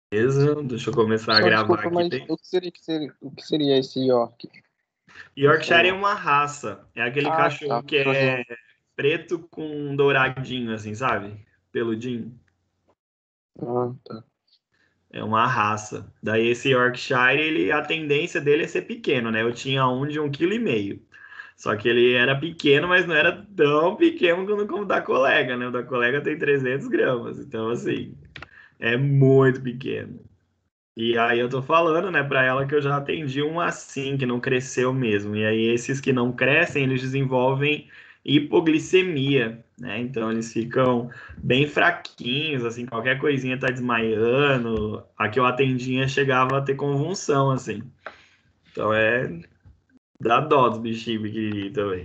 Beleza, deixa eu começar a Só gravar desculpa, aqui. mas o que seria esse York? Yorkshire é uma raça. É aquele Ah, cachorro tá, que é cachorrinho. preto com douradinho, assim, sabe? Peludinho. Ah, tá. É uma raça. Daí esse Yorkshire, a tendência dele é ser pequeno, né? Eu tinha um de 1,5 kg. Só que ele era pequeno, mas não era tão pequeno como o da colega, né? O da colega tem 300 gramas. Então, assim, é muito pequeno. E aí eu tô falando, né, pra ela que eu já atendi um assim, que não cresceu mesmo. E aí esses que não crescem, eles desenvolvem hipoglicemia, né? Então eles ficam bem fraquinhos, assim, qualquer coisinha tá desmaiando. A que eu atendinha chegava a ter convulsão, assim. Então dá dó dos bichinhos pequenininhos também.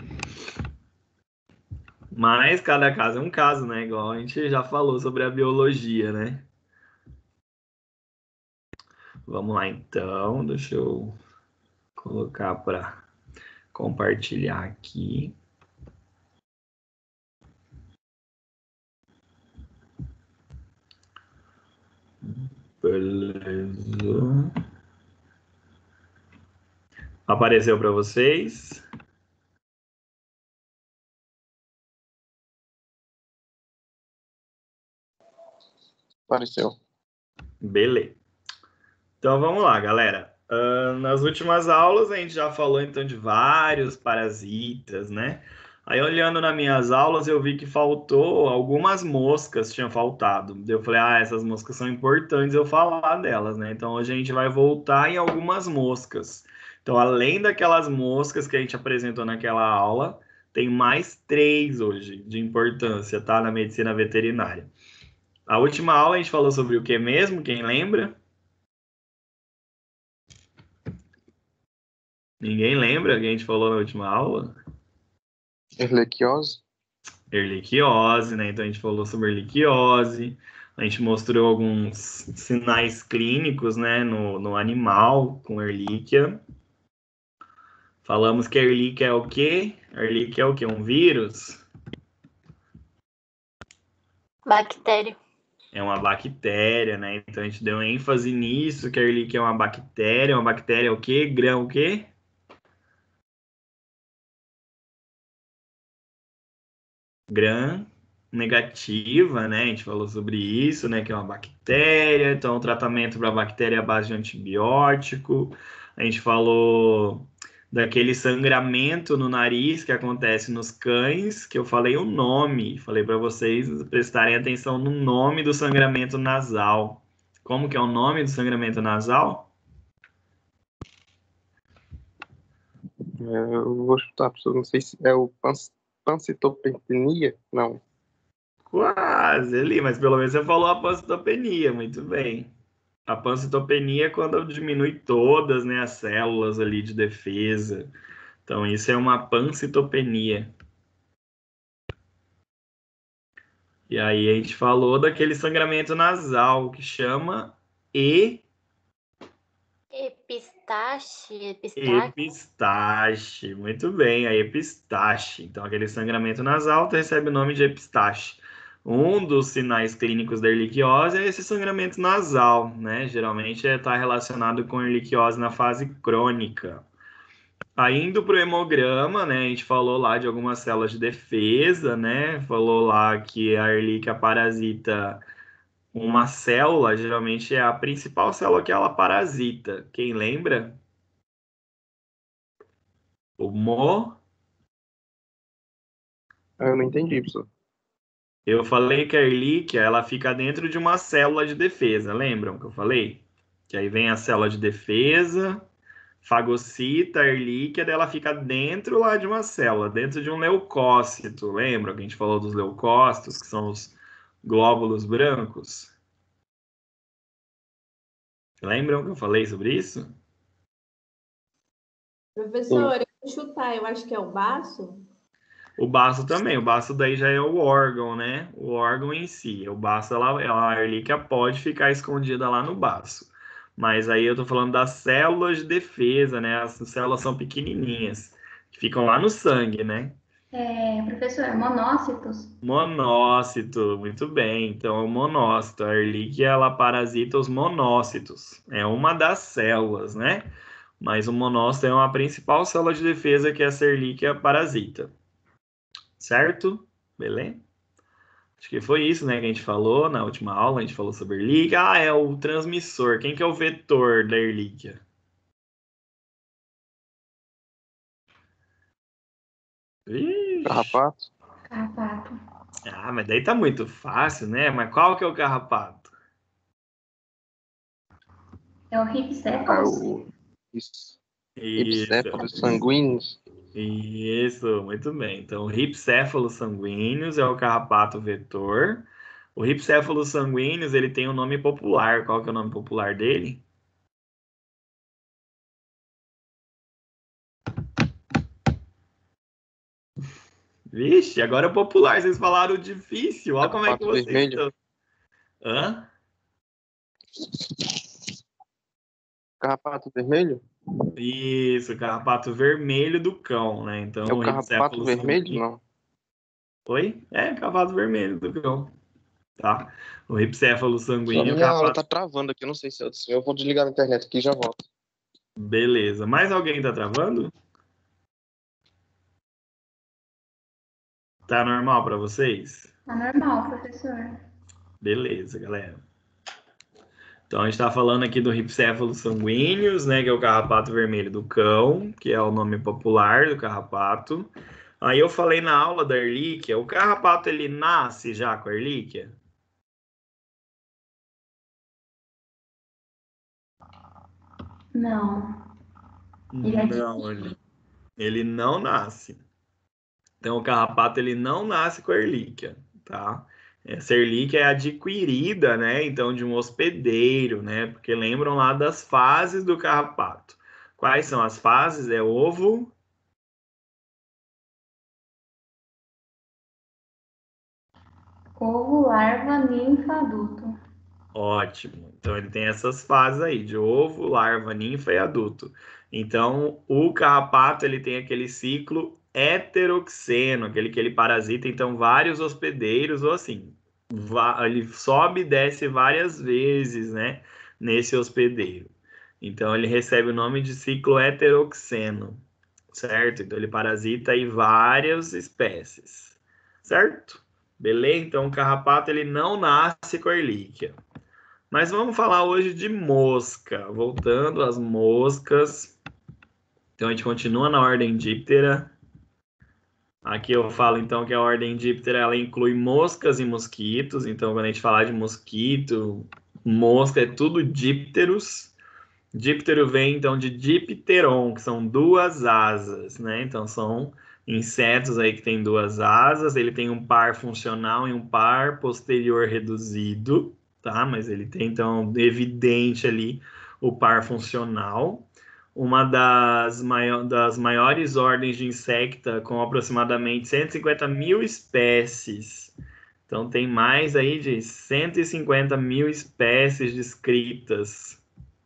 Mas cada caso é um caso, né? Igual a gente já falou sobre a biologia, né? Vamos lá então, deixa eu colocar para compartilhar aqui. Beleza. Apareceu para vocês? Apareceu. Beleza. Então vamos lá, galera. Nas últimas aulas a gente já falou então de vários parasitas, né? Aí olhando nas minhas aulas eu vi que faltou algumas moscas, tinha faltado. Eu falei, essas moscas são importantes eu falar delas, né? Então hoje a gente vai voltar em algumas moscas. Então além daquelas moscas que a gente apresentou naquela aula, tem mais três hoje de importância, tá? Na medicina veterinária. A última aula a gente falou sobre o que mesmo? Quem lembra? Ninguém lembra o que a gente falou na última aula? Erliquiose? Erliquiose, né? Então a gente falou sobre erliquiose, a gente mostrou alguns sinais clínicos, né, no animal com erlíquia. Falamos que a erlíquia é o quê? A erlíquia é o quê? Um vírus? Bactéria. É uma bactéria, né? Então a gente deu ênfase nisso, que a erlíquia é uma bactéria. Uma bactéria é o quê? Grão o quê? Gram negativa, né? A gente falou sobre isso, né? Que é uma bactéria. Então, o tratamento para bactéria é a base de antibiótico. A gente falou daquele sangramento no nariz que acontece nos cães, que eu falei o nome. Falei para vocês prestarem atenção no nome do sangramento nasal. Como que é o nome do sangramento nasal? Eu vou chutar, pessoal. Não sei se é o pancitopenia. Não. Quase ali, mas pelo menos você falou a pancitopenia, muito bem. A pancitopenia é quando diminui todas, né, as células ali de defesa. Então, isso é uma pancitopenia. E aí a gente falou daquele sangramento nasal que chama epistaxe. Muito bem, a epistaxe. Então, aquele sangramento nasal recebe o nome de epistaxe. Um dos sinais clínicos da erliquiose é esse sangramento nasal, né? Geralmente está relacionado com erliquiose na fase crônica. Aí indo para o hemograma, né? A gente falou lá de algumas células de defesa, né? Falou lá que a Ehrlichia parasita uma célula, geralmente é a principal célula que ela parasita. Quem lembra? O mo. Eu não entendi, pessoal. Eu falei que a Ehrlichia, ela fica dentro de uma célula de defesa. Lembram que eu falei? Que aí vem a célula de defesa, fagocita, a Ehrlichia, daí ela fica dentro lá de uma célula, dentro de um leucócito. Lembra que a gente falou dos leucócitos, que são os glóbulos brancos? Lembram que eu falei sobre isso? Professor, eu vou chutar, eu acho que é o baço. O baço também, o baço daí já é o órgão, né? O órgão em si. O baço, a Ehrlichia pode ficar escondida lá no baço. Mas aí eu tô falando das células de defesa, né? As células são pequenininhas, que ficam lá no sangue, né? Professor, monócitos? Monócito, muito bem. Então, é o monócito. A Ehrlichia, ela parasita os monócitos. É uma das células, né? Mas o monócito é uma principal célula de defesa que essa Ehrlichia parasita. Certo? Beleza? Acho que foi isso, né, que a gente falou na última aula. A gente falou sobre Ehrlichia. Ah, é o transmissor. Quem que é o vetor da Ehrlichia? Ixi. Carrapato. Carrapato. Ah, mas daí tá muito fácil, né? Mas qual que é o carrapato? É o ripséfalos? Isso. Isso, Hipséfalos sanguíneos. isso, muito bem. Então, o ripséfalos sanguíneos é o carrapato vetor. O ripséfalos sanguíneos, ele tem um nome popular. Qual que é o nome popular dele? Vixe, agora é popular. Vocês falaram difícil. Olha como é que Carrapato vocês vermelho. estão. Hã? Carrapato vermelho? Isso, carrapato vermelho do cão, né? Então, É o o carrapato ripséfalos vermelho? sanguíneos... Não. Oi? É, carrapato vermelho do cão. Tá? O ripséfalo Só sanguíneo, minha aula tá travando aqui, eu não sei se eu vou desligar a internet aqui e já volto. beleza. Mais alguém tá travando? Tá normal para vocês? Tá normal, professor. Beleza, galera. Então a gente está falando aqui do ripséfalo sanguíneos, né, que é o carrapato vermelho do cão, que é o nome popular do carrapato. Aí eu falei na aula da Ehrlichia, o carrapato ele nasce já com a Ehrlichia? Não. Ele é Não, ele não nasce. Então, o carrapato ele não nasce com a Ehrlichia, tá? Essa Ehrlichia é adquirida, né? Então, de um hospedeiro, né? Porque lembram lá das fases do carrapato. Quais são as fases? É ovo. ovo, larva, ninfa, adulto. Ótimo. Então, ele tem essas fases aí, de ovo, larva, ninfa e adulto. Então, o carrapato ele tem aquele ciclo heteroxeno, aquele que ele parasita, então, vários hospedeiros, ou assim, ele sobe e desce várias vezes, né, nesse hospedeiro. Então, ele recebe o nome de ciclo heteroxeno, certo? Então, ele parasita aí várias espécies, certo? Beleza? Então, o carrapato ele não nasce com a Ehrlichia. Mas vamos falar hoje de mosca. Voltando às moscas. Então, a gente continua na ordem díptera. Aqui eu falo, então, que a ordem díptera, ela inclui moscas e mosquitos. Então, quando a gente falar de mosquito, mosca, é tudo dípteros. Díptero vem, então, de dipteron, que são duas asas, né? Então, são insetos aí que têm duas asas. Ele tem um par funcional e um par posterior reduzido, tá? Mas ele tem, então, evidente ali o par funcional. Uma das maiores ordens de insecta, com aproximadamente 150 mil espécies. Então, tem mais aí de 150 mil espécies descritas.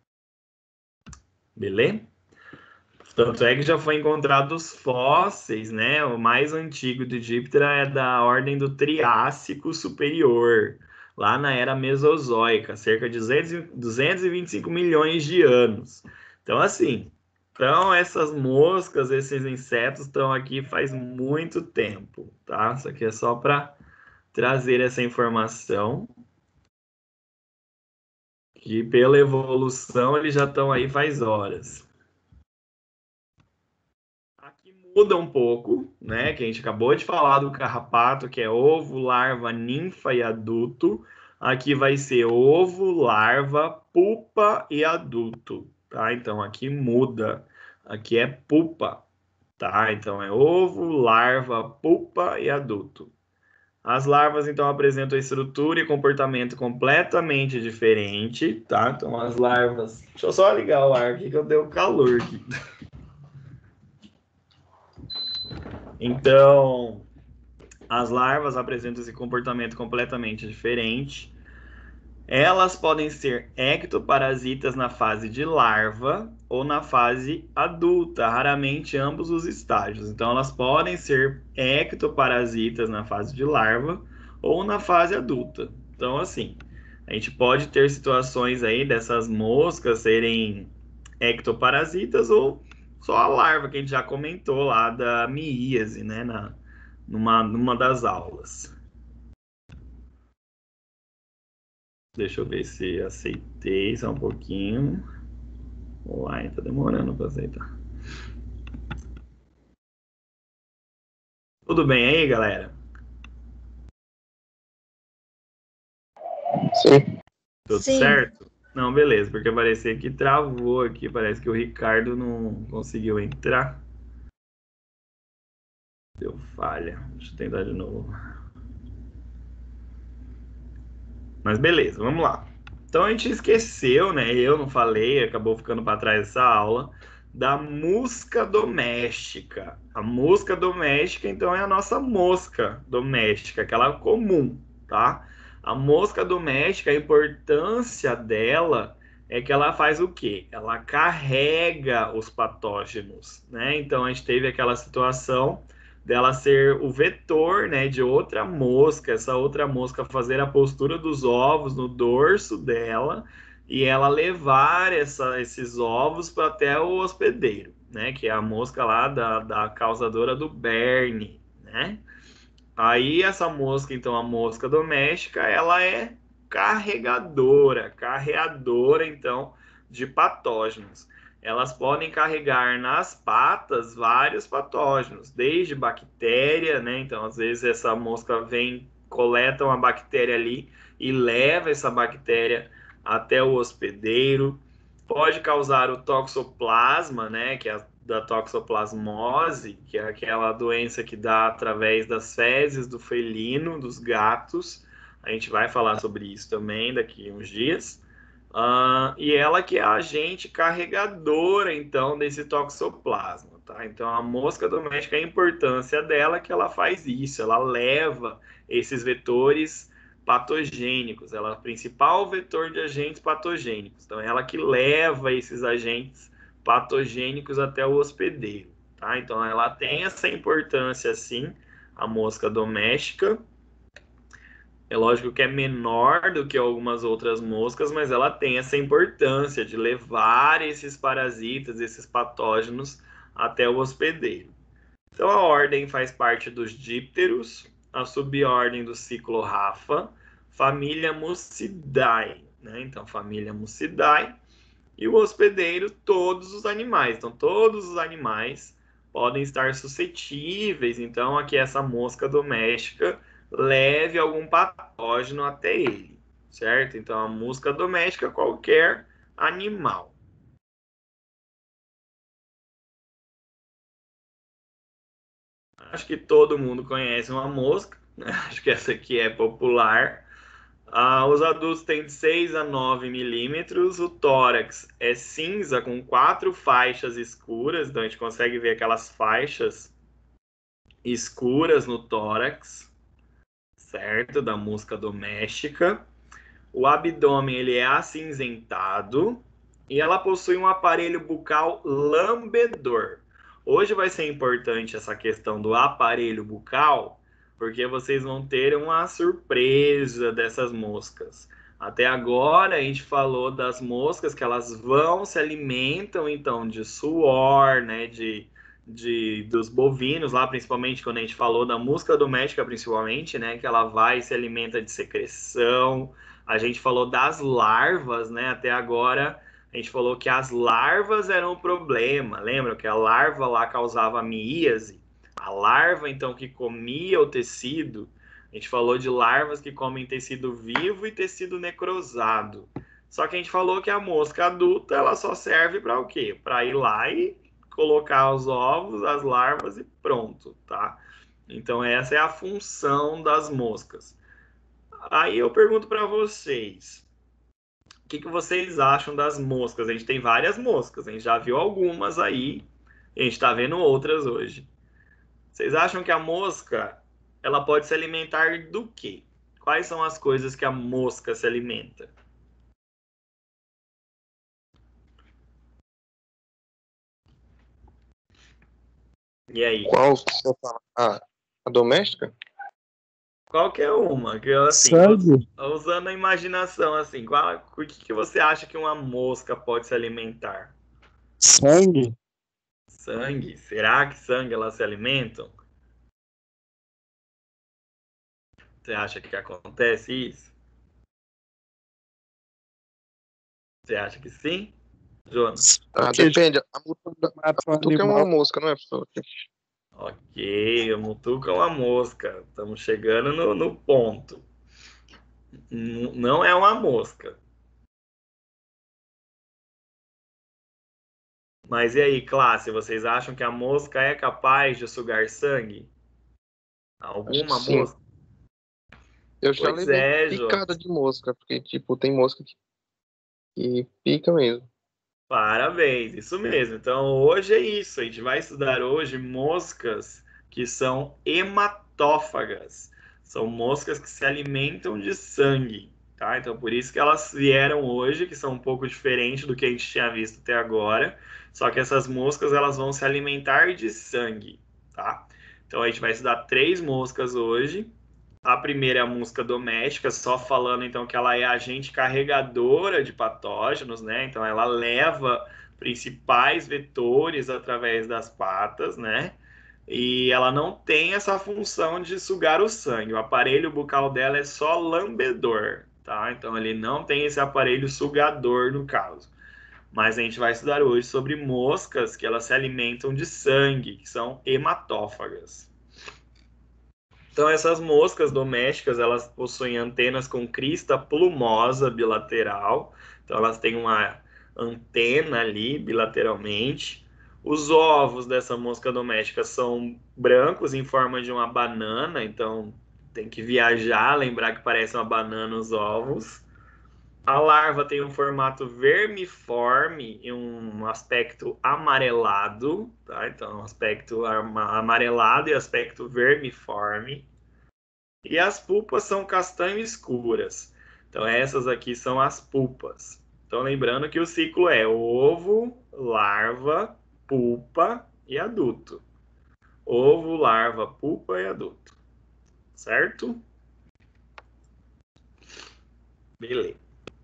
Beleza? Tanto é que já foi encontrados fósseis, né? O mais antigo de Díptera é da ordem do Triássico Superior, lá na era Mesozoica, cerca de 225 milhões de anos. Então, assim, então essas moscas, esses insetos estão aqui faz muito tempo, tá? Isso aqui é só para trazer essa informação, que pela evolução eles já estão aí faz horas. Aqui muda um pouco, né? Que a gente acabou de falar do carrapato, que é ovo, larva, ninfa e adulto. Aqui vai ser ovo, larva, pupa e adulto, tá? Então aqui muda. Aqui é pupa, tá? Então é ovo, larva, pupa e adulto. As larvas então apresentam estrutura e comportamento completamente diferente, tá? Então as larvas. Deixa eu só ligar o ar aqui que eu dei um calor aqui. Então, as larvas apresentam esse comportamento completamente diferente. Elas podem ser ectoparasitas na fase de larva ou na fase adulta, raramente ambos os estágios. Então, elas podem ser ectoparasitas na fase de larva ou na fase adulta. Então, assim, a gente pode ter situações aí dessas moscas serem ectoparasitas ou só a larva que a gente já comentou lá da miíase, né, numa das aulas. Deixa eu ver se aceitei só um pouquinho. Uai, tá demorando para aceitar. Tudo bem aí, galera? Sim. Tudo Sim. certo? Não, beleza, porque parecia que travou aqui. Parece que o Ricardo não conseguiu entrar. Deu falha. Deixa eu tentar de novo. Mas beleza, vamos lá. Então a gente esqueceu, né? Eu não falei, acabou ficando para trás essa aula da mosca doméstica. A mosca doméstica, então, é a nossa mosca doméstica, aquela comum, tá? A mosca doméstica, a importância dela é que ela faz o quê? Ela carrega os patógenos, né? Então a gente teve aquela situação dela ser o vetor, né, de outra mosca, essa outra mosca fazer a postura dos ovos no dorso dela e ela levar esses ovos para até o hospedeiro, né, que é a mosca lá da causadora do berne, né? Aí essa mosca, então, a mosca doméstica, ela é carreadora, então, de patógenos. Elas podem carregar nas patas vários patógenos, desde bactéria, né? Então, às vezes essa mosca vem, coleta uma bactéria ali e leva essa bactéria até o hospedeiro. Pode causar o toxoplasma, né? Que é da toxoplasmose, que é aquela doença que dá através das fezes do felino, dos gatos. A gente vai falar sobre isso também daqui a uns dias. E ela que é a agente carregadora, então, desse toxoplasma, tá? Então, a mosca doméstica, a importância dela é que ela faz isso, ela leva esses vetores patogênicos, ela é o principal vetor de agentes patogênicos. Então, ela que leva esses agentes patogênicos até o hospedeiro, tá? Então, ela tem essa importância, sim, a mosca doméstica. É lógico que é menor do que algumas outras moscas, mas ela tem essa importância de levar esses parasitas, esses patógenos até o hospedeiro. Então, a ordem faz parte dos dípteros, a subordem do Ciclorrhafa, família Mucidae, né? Então, família Mucidae. E o hospedeiro, todos os animais. Então, todos os animais podem estar suscetíveis, então, a que essa mosca doméstica leve algum patógeno até ele, certo? Então, a mosca doméstica, qualquer animal. Acho que todo mundo conhece uma mosca, né? Acho que essa aqui é popular. Os adultos têm de 6 a 9 milímetros. O tórax é cinza com 4 faixas escuras. Então a gente consegue ver aquelas faixas escuras no tórax, certo? Da mosca doméstica. O abdômen ele é acinzentado e ela possui um aparelho bucal lambedor. Hoje vai ser importante essa questão do aparelho bucal, porque vocês vão ter uma surpresa dessas moscas. Até agora a gente falou das moscas que elas vão se alimentam então de suor, né, dos bovinos lá, principalmente quando a gente falou da mosca doméstica, principalmente, né, que ela vai e se alimenta de secreção. A gente falou das larvas, né? Até agora a gente falou que as larvas eram o problema. Lembra que a larva lá causava miíase? A larva, então, que comia o tecido. A gente falou de larvas que comem tecido vivo e tecido necrosado. Só que a gente falou que a mosca adulta, ela só serve para o quê? Para ir lá e colocar os ovos, as larvas e pronto, tá? Então, essa é a função das moscas. Aí eu pergunto para vocês, o que vocês acham das moscas? A gente tem várias moscas, a gente já viu algumas aí, e a gente está vendo outras hoje. Vocês acham que a mosca, ela pode se alimentar do quê? quais são as coisas que a mosca se alimenta? E aí? Qual que você fala? A doméstica? Qualquer uma, que assim, Sangue? usando a imaginação, assim, o que você acha que uma mosca pode se alimentar? Sangue? Sangue? Será que sangue elas se alimentam? Você acha que acontece isso? Você acha que sim, Jonas? Porque Depende. A mata um mutuca é uma animal. mosca, não é, professor? Ok, o mutuca é uma mosca. Estamos chegando no ponto. Não é uma mosca. Mas e aí, classe, vocês acham que a mosca é capaz de sugar sangue? Acho que Alguma sim. mosca? Eu já Pois levei é, picada Jonas. de mosca, porque, tipo, tem mosca que pica mesmo. Parabéns, isso mesmo. Então, hoje é isso. A gente vai estudar hoje moscas que são hematófagas. São moscas que se alimentam de sangue, tá? Então, por isso que elas vieram hoje, que são um pouco diferentes do que a gente tinha visto até agora. Só que essas moscas, elas vão se alimentar de sangue, tá? Então, a gente vai estudar 3 moscas hoje. A primeira é a mosca doméstica, só falando então que ela é agente carregadora de patógenos, né? Então ela leva principais vetores através das patas, né? E ela não tem essa função de sugar o sangue. O aparelho bucal dela é só lambedor, tá? Então ele não tem esse aparelho sugador no caso. Mas a gente vai estudar hoje sobre moscas que elas se alimentam de sangue, que são hematófagas. Então, essas moscas domésticas, elas possuem antenas com crista plumosa bilateral. Então, elas têm uma antena ali bilateralmente. Os ovos dessa mosca doméstica são brancos em forma de uma banana. Então, tem que viajar, lembrar que parece uma banana os ovos. A larva tem um formato vermiforme e um aspecto amarelado, tá? Então, um aspecto amarelado e aspecto vermiforme. E as pulpas são castanho escuras. Então, essas aqui são as pulpas. Então, lembrando que o ciclo é ovo, larva, pulpa e adulto. Ovo, larva, pulpa e adulto. Certo? Beleza.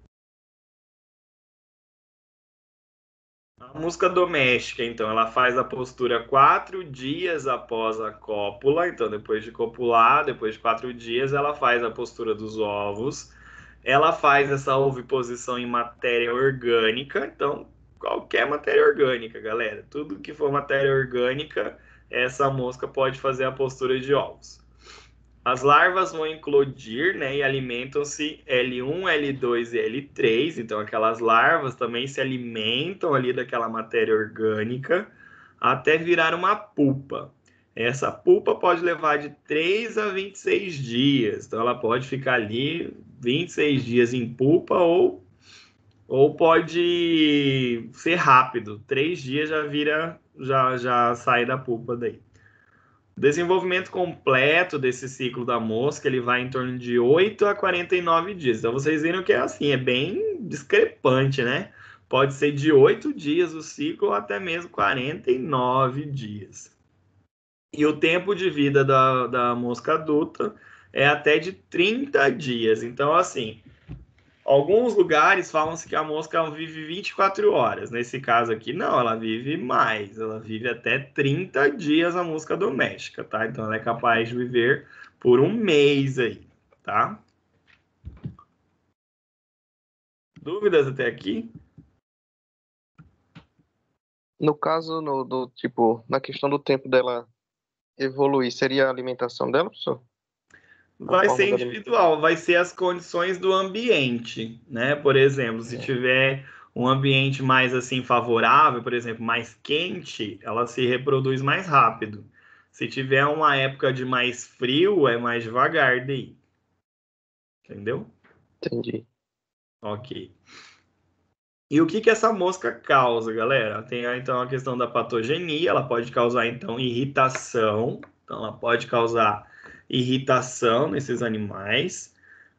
A mosca doméstica, então, ela faz a postura 4 dias após a cópula. Então, depois de copular, depois de 4 dias, ela faz a postura dos ovos. Ela faz essa oviposição em matéria orgânica. Então, qualquer matéria orgânica, galera. Tudo que for matéria orgânica, essa mosca pode fazer a postura de ovos. As larvas vão eclodir, né, e alimentam-se L1, L2 e L3. Então, aquelas larvas também se alimentam ali daquela matéria orgânica até virar uma pupa. Essa pupa pode levar de 3 a 26 dias. Então, ela pode ficar ali 26 dias em pupa ou pode ser rápido. 3 dias já vira, já sai da pupa daí. O desenvolvimento completo desse ciclo da mosca, ele vai em torno de 8 a 49 dias. Então, vocês viram que é assim, é bem discrepante, né? Pode ser de 8 dias o ciclo ou até mesmo 49 dias. E o tempo de vida da mosca adulta é até de 30 dias. Então, assim, alguns lugares falam-se que a mosca vive 24 horas. Nesse caso aqui, não, ela vive mais. Ela vive até 30 dias a mosca doméstica, tá? Então ela é capaz de viver por um mês aí, tá? Dúvidas até aqui? No caso, tipo, na questão do tempo dela evoluir, seria a alimentação dela, professor? Vai forma ser da individual, vai ser as condições do ambiente, né? Por exemplo, se tiver um ambiente mais assim favorável, por exemplo, mais quente, ela se reproduz mais rápido. Se tiver uma época de mais frio, é mais devagar daí. Entendeu? Entendi. Ok. E o que que essa mosca causa, galera? Tem então a questão da patogenia, ela pode causar então irritação. Então ela pode causar irritação nesses animais.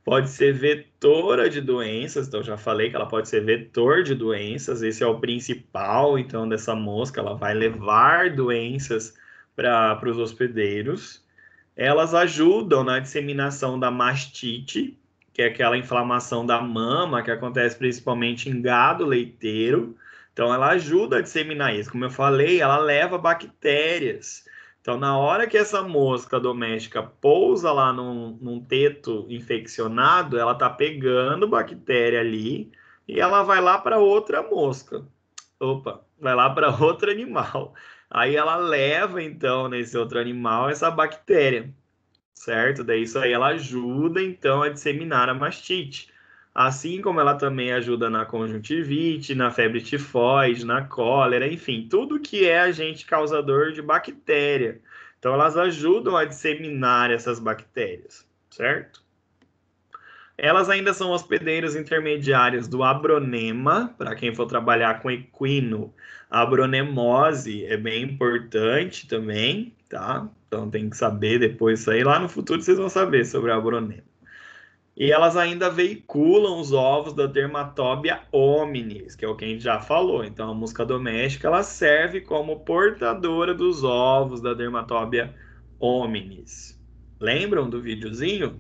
Pode ser vetora de doenças, então já falei que ela pode ser vetor de doenças, esse é o principal, então, dessa mosca, ela vai levar doenças para os hospedeiros. Elas ajudam na disseminação da mastite, que é aquela inflamação da mama, que acontece principalmente em gado leiteiro. Então, ela ajuda a disseminar isso. Como eu falei, ela leva bactérias. Então, na hora que essa mosca doméstica pousa lá num teto infeccionado, ela está pegando bactéria ali e ela vai lá para outra mosca. Opa, vai lá para outro animal. Aí ela leva, então, nesse outro animal, essa bactéria, certo? Daí isso aí ela ajuda, então, a disseminar a mastite. Assim como ela também ajuda na conjuntivite, na febre tifoide, na cólera, enfim, tudo que é agente causador de bactéria. Então, elas ajudam a disseminar essas bactérias, certo? Elas ainda são hospedeiros intermediários do abronema, para quem for trabalhar com equino. A abronemose é bem importante também, tá? Então tem que saber depois isso aí. Lá no futuro vocês vão saber sobre a abronema. E elas ainda veiculam os ovos da Dermatobia hominis, que é o que a gente já falou. Então a mosca doméstica ela serve como portadora dos ovos da Dermatobia hominis. Lembram do videozinho?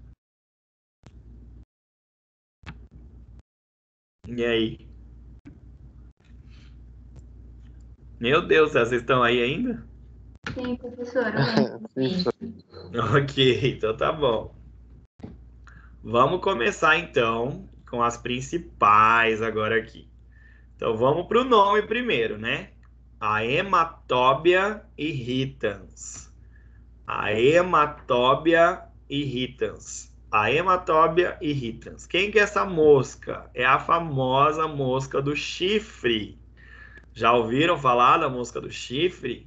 E aí? Meu Deus, vocês estão aí ainda? Sim, professor, eu lembro. Ok, então tá bom. Vamos começar então com as principais agora aqui. Então vamos para o nome primeiro, né? A Hematobia irritans. A Hematobia irritans. A Hematobia irritans. Quem que é essa mosca? É a famosa mosca do chifre. Já ouviram falar da mosca do chifre?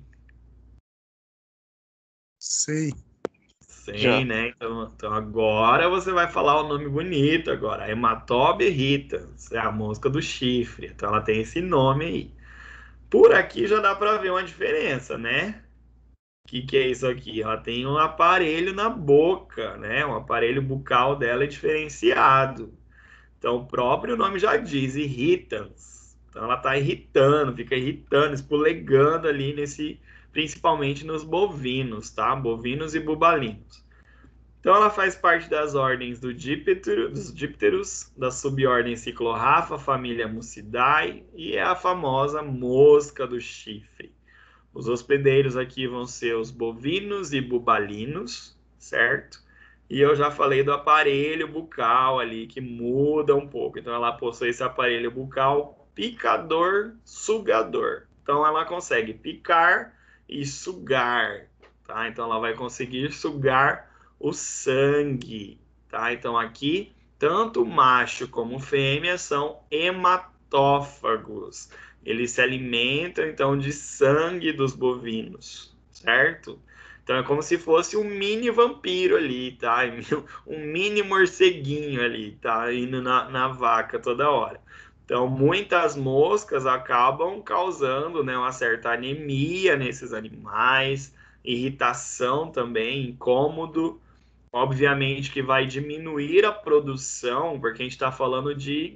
Sei. Sim, Já. né? Então agora você vai falar o nome bonito agora. Hematobia irritans. É a mosca do chifre. Então ela tem esse nome aí. Por aqui já dá para ver uma diferença, né? O que é isso aqui? Ela tem um aparelho na boca, né? Um aparelho bucal dela é diferenciado. Então o próprio nome já diz, irritans. Então ela está irritando, fica irritando, espulegando ali nesse, principalmente nos bovinos, tá? Bovinos e bubalinos. Então ela faz parte das ordens dos dípteros, da subordem Ciclorrafa, família Mucidae, e é a famosa mosca do chifre. Os hospedeiros aqui vão ser os bovinos e bubalinos, certo? E eu já falei do aparelho bucal ali, que muda um pouco. Então ela possui esse aparelho bucal picador, sugador. Então ela consegue picar e sugar, tá? Então ela vai conseguir sugar o sangue, tá? Então aqui, tanto macho como fêmea são hematófagos. Eles se alimentam, então, de sangue dos bovinos, certo? Então é como se fosse um mini vampiro ali, tá? Um mini morceguinho ali, tá? Indo na vaca toda hora. Então, muitas moscas acabam causando, né, uma certa anemia nesses animais, irritação também, incômodo. Obviamente que vai diminuir a produção, porque a gente está falando de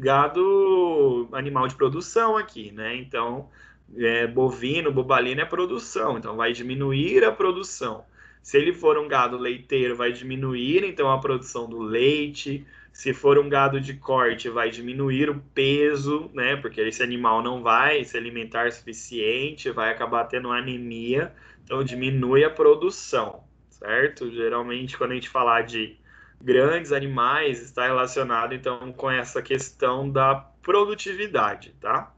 gado animal de produção aqui, né? Então, bovino, bubalino é produção, então vai diminuir a produção. Se ele for um gado leiteiro, vai diminuir então a produção do leite. Se for um gado de corte, vai diminuir o peso, né? Porque esse animal não vai se alimentar suficiente, vai acabar tendo anemia, então diminui a produção, certo? Geralmente, quando a gente falar de grandes animais, está relacionado então com essa questão da produtividade, tá?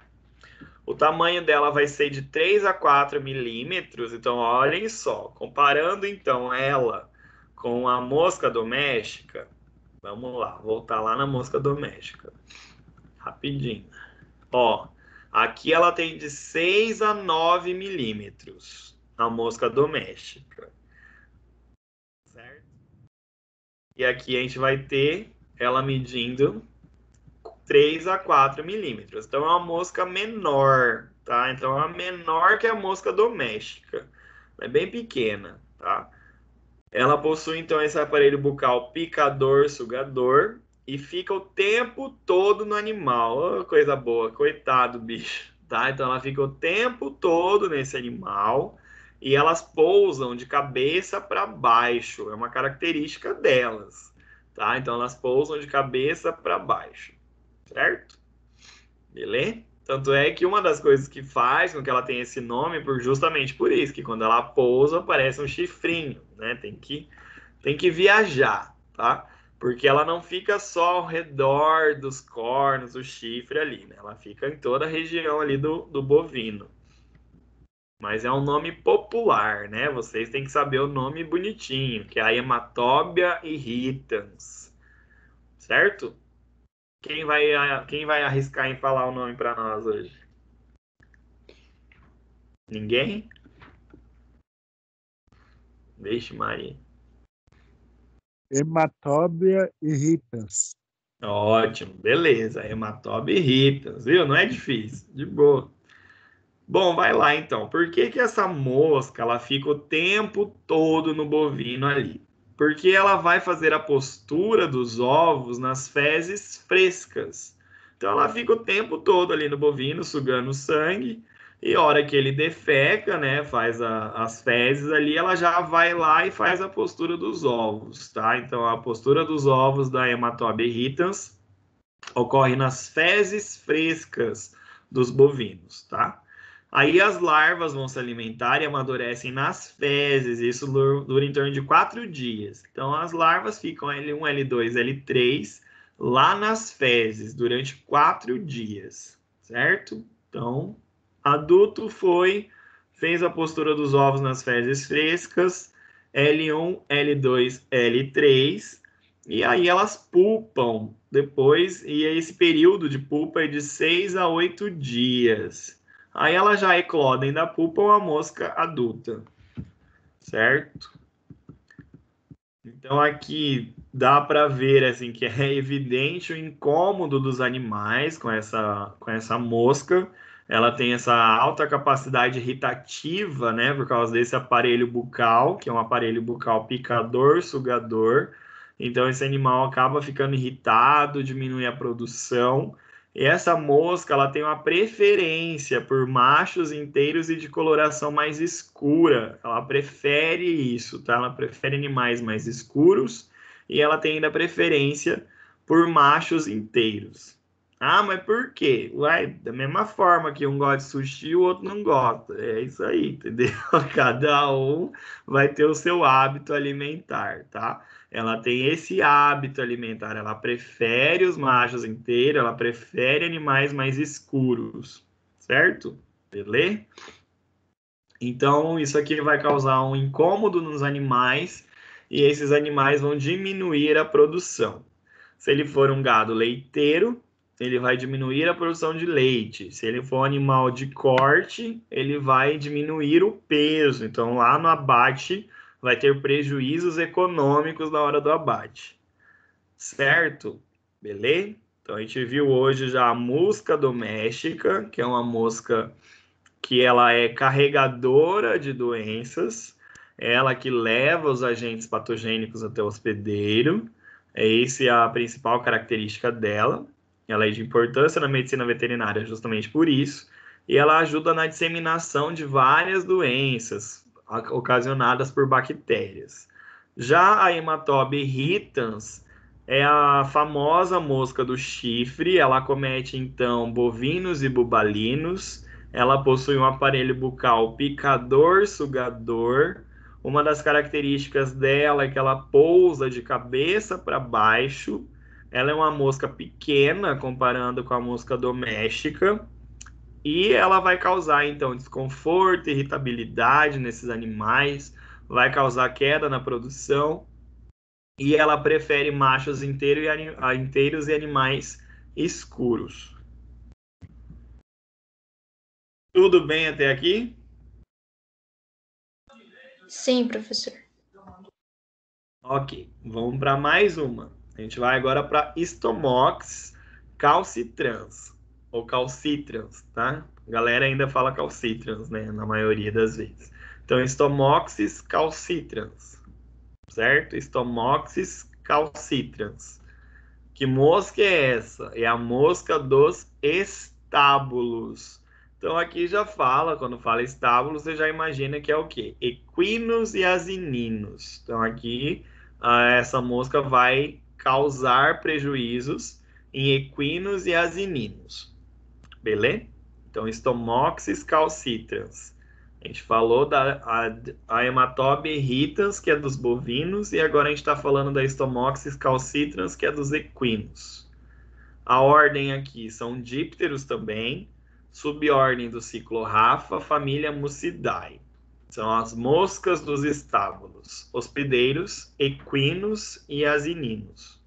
O tamanho dela vai ser de 3 a 4 milímetros, então olhem só, comparando então ela com a mosca doméstica, vamos lá, voltar lá na mosca doméstica, rapidinho. Ó, aqui ela tem de 6 a 9 milímetros, a mosca doméstica, certo? E aqui a gente vai ter ela medindo 3 a 4 milímetros. Então é uma mosca menor, tá? Então é menor que a mosca doméstica. É bem pequena, tá? Ela possui, então, esse aparelho bucal picador, sugador, e fica o tempo todo no animal. Oh, coisa boa, coitado, bicho. Tá? Então, ela fica o tempo todo nesse animal e elas pousam de cabeça para baixo. É uma característica delas. Tá? Então, elas pousam de cabeça para baixo. Certo? Beleza? Tanto é que uma das coisas que faz com que ela tenha esse nome, justamente por isso, que quando ela pousa, parece um chifrinho, né? Tem que viajar, tá? Porque ela não fica só ao redor dos cornos, do chifre ali, né? Ela fica em toda a região ali do bovino. Mas é um nome popular, né? Vocês têm que saber o nome bonitinho, que é a Hematobia irritans, certo? Quem vai arriscar em falar o nome para nós hoje? Ninguém? Vixe, Maria. Hematobia irritans. Ótimo, beleza. Hematobia irritans, viu? Não é difícil, de boa. Bom, vai lá então. Por que que essa mosca ela fica o tempo todo no bovino ali? Porque ela vai fazer a postura dos ovos nas fezes frescas. Então ela fica o tempo todo ali no bovino sugando sangue e a hora que ele defeca, né, faz as fezes ali, ela já vai lá e faz a postura dos ovos, tá? Então a postura dos ovos da Hematobia irritans ocorre nas fezes frescas dos bovinos, tá? Aí as larvas vão se alimentar e amadurecem nas fezes. Isso dura em torno de 4 dias. Então as larvas ficam L1, L2, L3 lá nas fezes durante 4 dias, certo? Então, adulto fez a postura dos ovos nas fezes frescas, L1, L2, L3, e aí elas pulpam depois, e esse período de pulpa é de 6 a 8 dias. Aí ela já eclodem da pupa uma mosca adulta, certo? Então aqui dá para ver assim que é evidente o incômodo dos animais com essa mosca. Ela tem essa alta capacidade irritativa, né, por causa desse aparelho bucal, que é um aparelho bucal picador, sugador. Então esse animal acaba ficando irritado, diminui a produção. E essa mosca, ela tem uma preferência por machos inteiros e de coloração mais escura. Ela prefere isso, tá? Ela prefere animais mais escuros e ela tem ainda preferência por machos inteiros. Ah, mas por quê? Uai, da mesma forma que um gosta de sushi, o outro não gosta. É isso aí, entendeu? Cada um vai ter o seu hábito alimentar, tá? Ela tem esse hábito alimentar, ela prefere os machos inteiros, ela prefere animais mais escuros, certo? Beleza? Então, isso aqui vai causar um incômodo nos animais e esses animais vão diminuir a produção. Se ele for um gado leiteiro, ele vai diminuir a produção de leite. Se ele for um animal de corte, ele vai diminuir o peso. Então, lá no abate, vai ter prejuízos econômicos na hora do abate. Certo? Beleza? Então, a gente viu hoje já a mosca doméstica, que é uma mosca que ela é carregadora de doenças, ela que leva os agentes patogênicos até o hospedeiro. Essa é a principal característica dela. Ela é de importância na medicina veterinária justamente por isso. E ela ajuda na disseminação de várias doenças ocasionadas por bactérias. Já a Hematobia irritans é a famosa mosca do chifre. Ela acomete, então, bovinos e bubalinos. Ela possui um aparelho bucal picador-sugador. Uma das características dela é que ela pousa de cabeça para baixo. Ela é uma mosca pequena comparando com a mosca doméstica. E ela vai causar, então, desconforto, irritabilidade nesses animais, vai causar queda na produção. E ela prefere machos inteiros e animais escuros. Tudo bem até aqui? Sim, professor. Ok, vamos para mais uma. A gente vai agora para Stomox calcitrans, ou calcitrans, tá? A galera ainda fala calcitrans, né? Na maioria das vezes. Então, Stomoxys calcitrans. certo? Stomoxys calcitrans. Que mosca é essa? É a mosca dos estábulos. Então aqui já fala, quando fala estábulos, você já imagina que é o quê? Equinos e asininos. Então aqui essa mosca vai causar prejuízos em equinos e asininos. Beleza? Então, Stomoxys calcitrans. A gente falou da Hematobe irritans, que é dos bovinos, e agora a gente está falando da Stomoxys calcitrans, que é dos equinos. A ordem aqui são dípteros também, subordem do Ciclorrafa, família Mucidae. São as moscas dos estábulos, hospedeiros, equinos e asininos.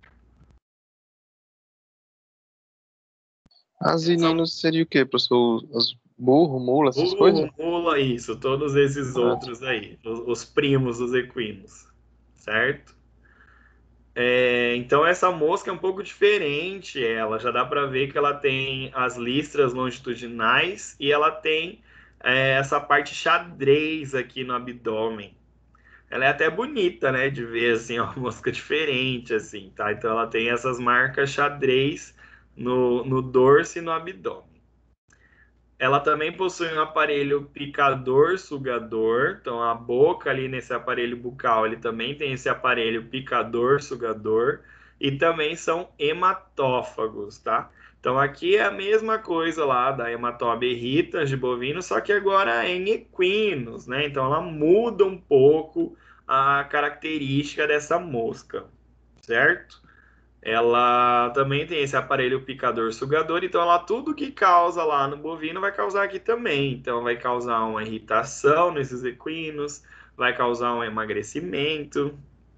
Asininos seria o quê, professor? Burro, mula, essas Burro, coisas? mula, isso, todos esses outros aí, os primos dos equinos, certo? Então essa mosca é um pouco diferente, ela já dá para ver que ela tem as listras longitudinais e ela tem essa parte xadrez aqui no abdômen. Ela é até bonita, né, de ver assim, uma mosca diferente assim, tá? Então ela tem essas marcas xadrez no dorso e no abdômen. Ela também possui um aparelho picador-sugador, então a boca ali nesse aparelho bucal, ele também tem esse aparelho picador-sugador, e também são hematófagos, tá? Então aqui é a mesma coisa lá da Hematobe irritans de bovino, só que agora em equinos, né? Então ela muda um pouco a característica dessa mosca, certo? Ela também tem esse aparelho picador-sugador, então ela tudo que causa lá no bovino vai causar aqui também. Então vai causar uma irritação nesses equinos, vai causar um emagrecimento.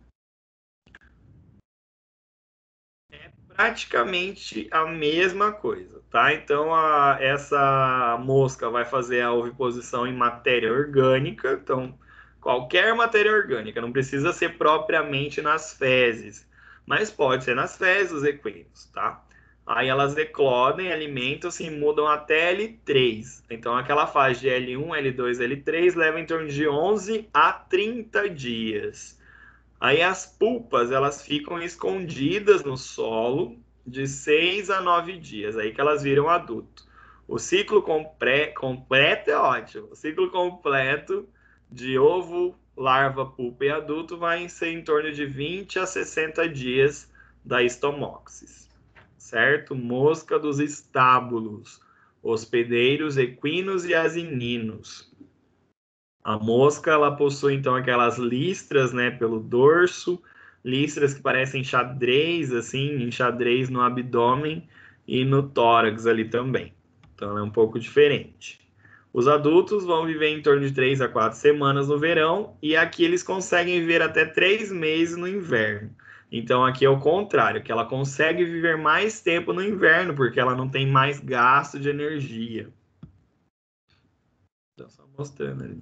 É praticamente a mesma coisa, tá? Então essa mosca vai fazer a oviposição em matéria orgânica, então qualquer matéria orgânica, não precisa ser propriamente nas fezes, mas pode ser nas fezes dos equinos, tá? Aí elas eclodem, alimentam-se e mudam até L3. Então aquela fase de L1, L2, L3 leva em torno de 11 a 30 dias. Aí as pulpas, elas ficam escondidas no solo de 6 a 9 dias, aí que elas viram adulto. O ciclo completo é ótimo. O ciclo completo de ovo, larva, pulpa e adulto vai ser em torno de 20 a 60 dias da Stomoxys, certo? Mosca dos estábulos, hospedeiros, equinos e asininos. A mosca, ela possui, então, aquelas listras, né, pelo dorso, listras que parecem xadrez, assim, em xadrez no abdômen e no tórax ali também. Então, ela é um pouco diferente. Os adultos vão viver em torno de 3 a 4 semanas no verão e aqui eles conseguem viver até 3 meses no inverno. Então, aqui é o contrário, que ela consegue viver mais tempo no inverno porque ela não tem mais gasto de energia. Então, só mostrando ali.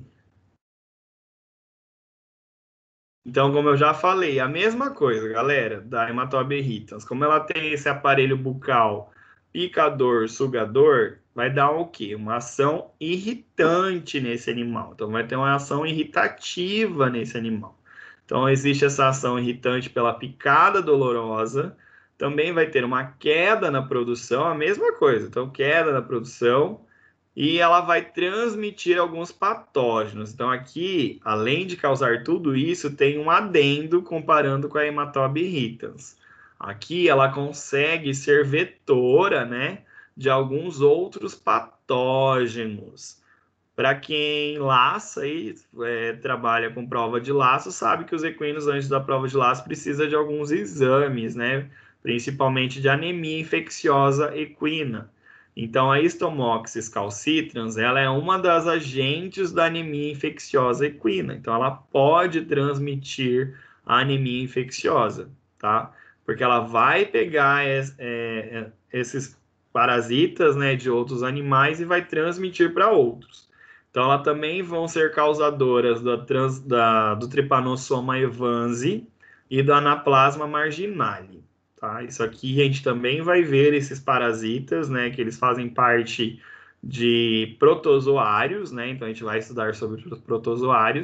Então, como eu já falei, a mesma coisa, galera, da Hematobe irritans. Como ela tem esse aparelho bucal picador, sugador, vai dar o quê? Uma ação irritante nesse animal. Então, vai ter uma ação irritativa nesse animal. Então, existe essa ação irritante pela picada dolorosa. Também vai ter uma queda na produção, a mesma coisa. Então, queda na produção e ela vai transmitir alguns patógenos. Então, aqui, além de causar tudo isso, tem um adendo comparando com a Hematobe irritans. Aqui, ela consegue ser vetora, né, de alguns outros patógenos. Para quem laça e trabalha com prova de laço, sabe que os equinos, antes da prova de laço, precisa de alguns exames, né, principalmente de anemia infecciosa equina. Então, a Stomoxys calcitrans, ela é uma das agentes da anemia infecciosa equina. Então, ela pode transmitir a anemia infecciosa, tá? Porque ela vai pegar esses parasitas, né, de outros animais e vai transmitir para outros. Então, elas também vão ser causadoras do Trypanosoma evans e do Anaplasma marginale. Tá? Isso aqui a gente também vai ver esses parasitas, né, que eles fazem parte de protozoários, né, então a gente vai estudar sobre os protozoários,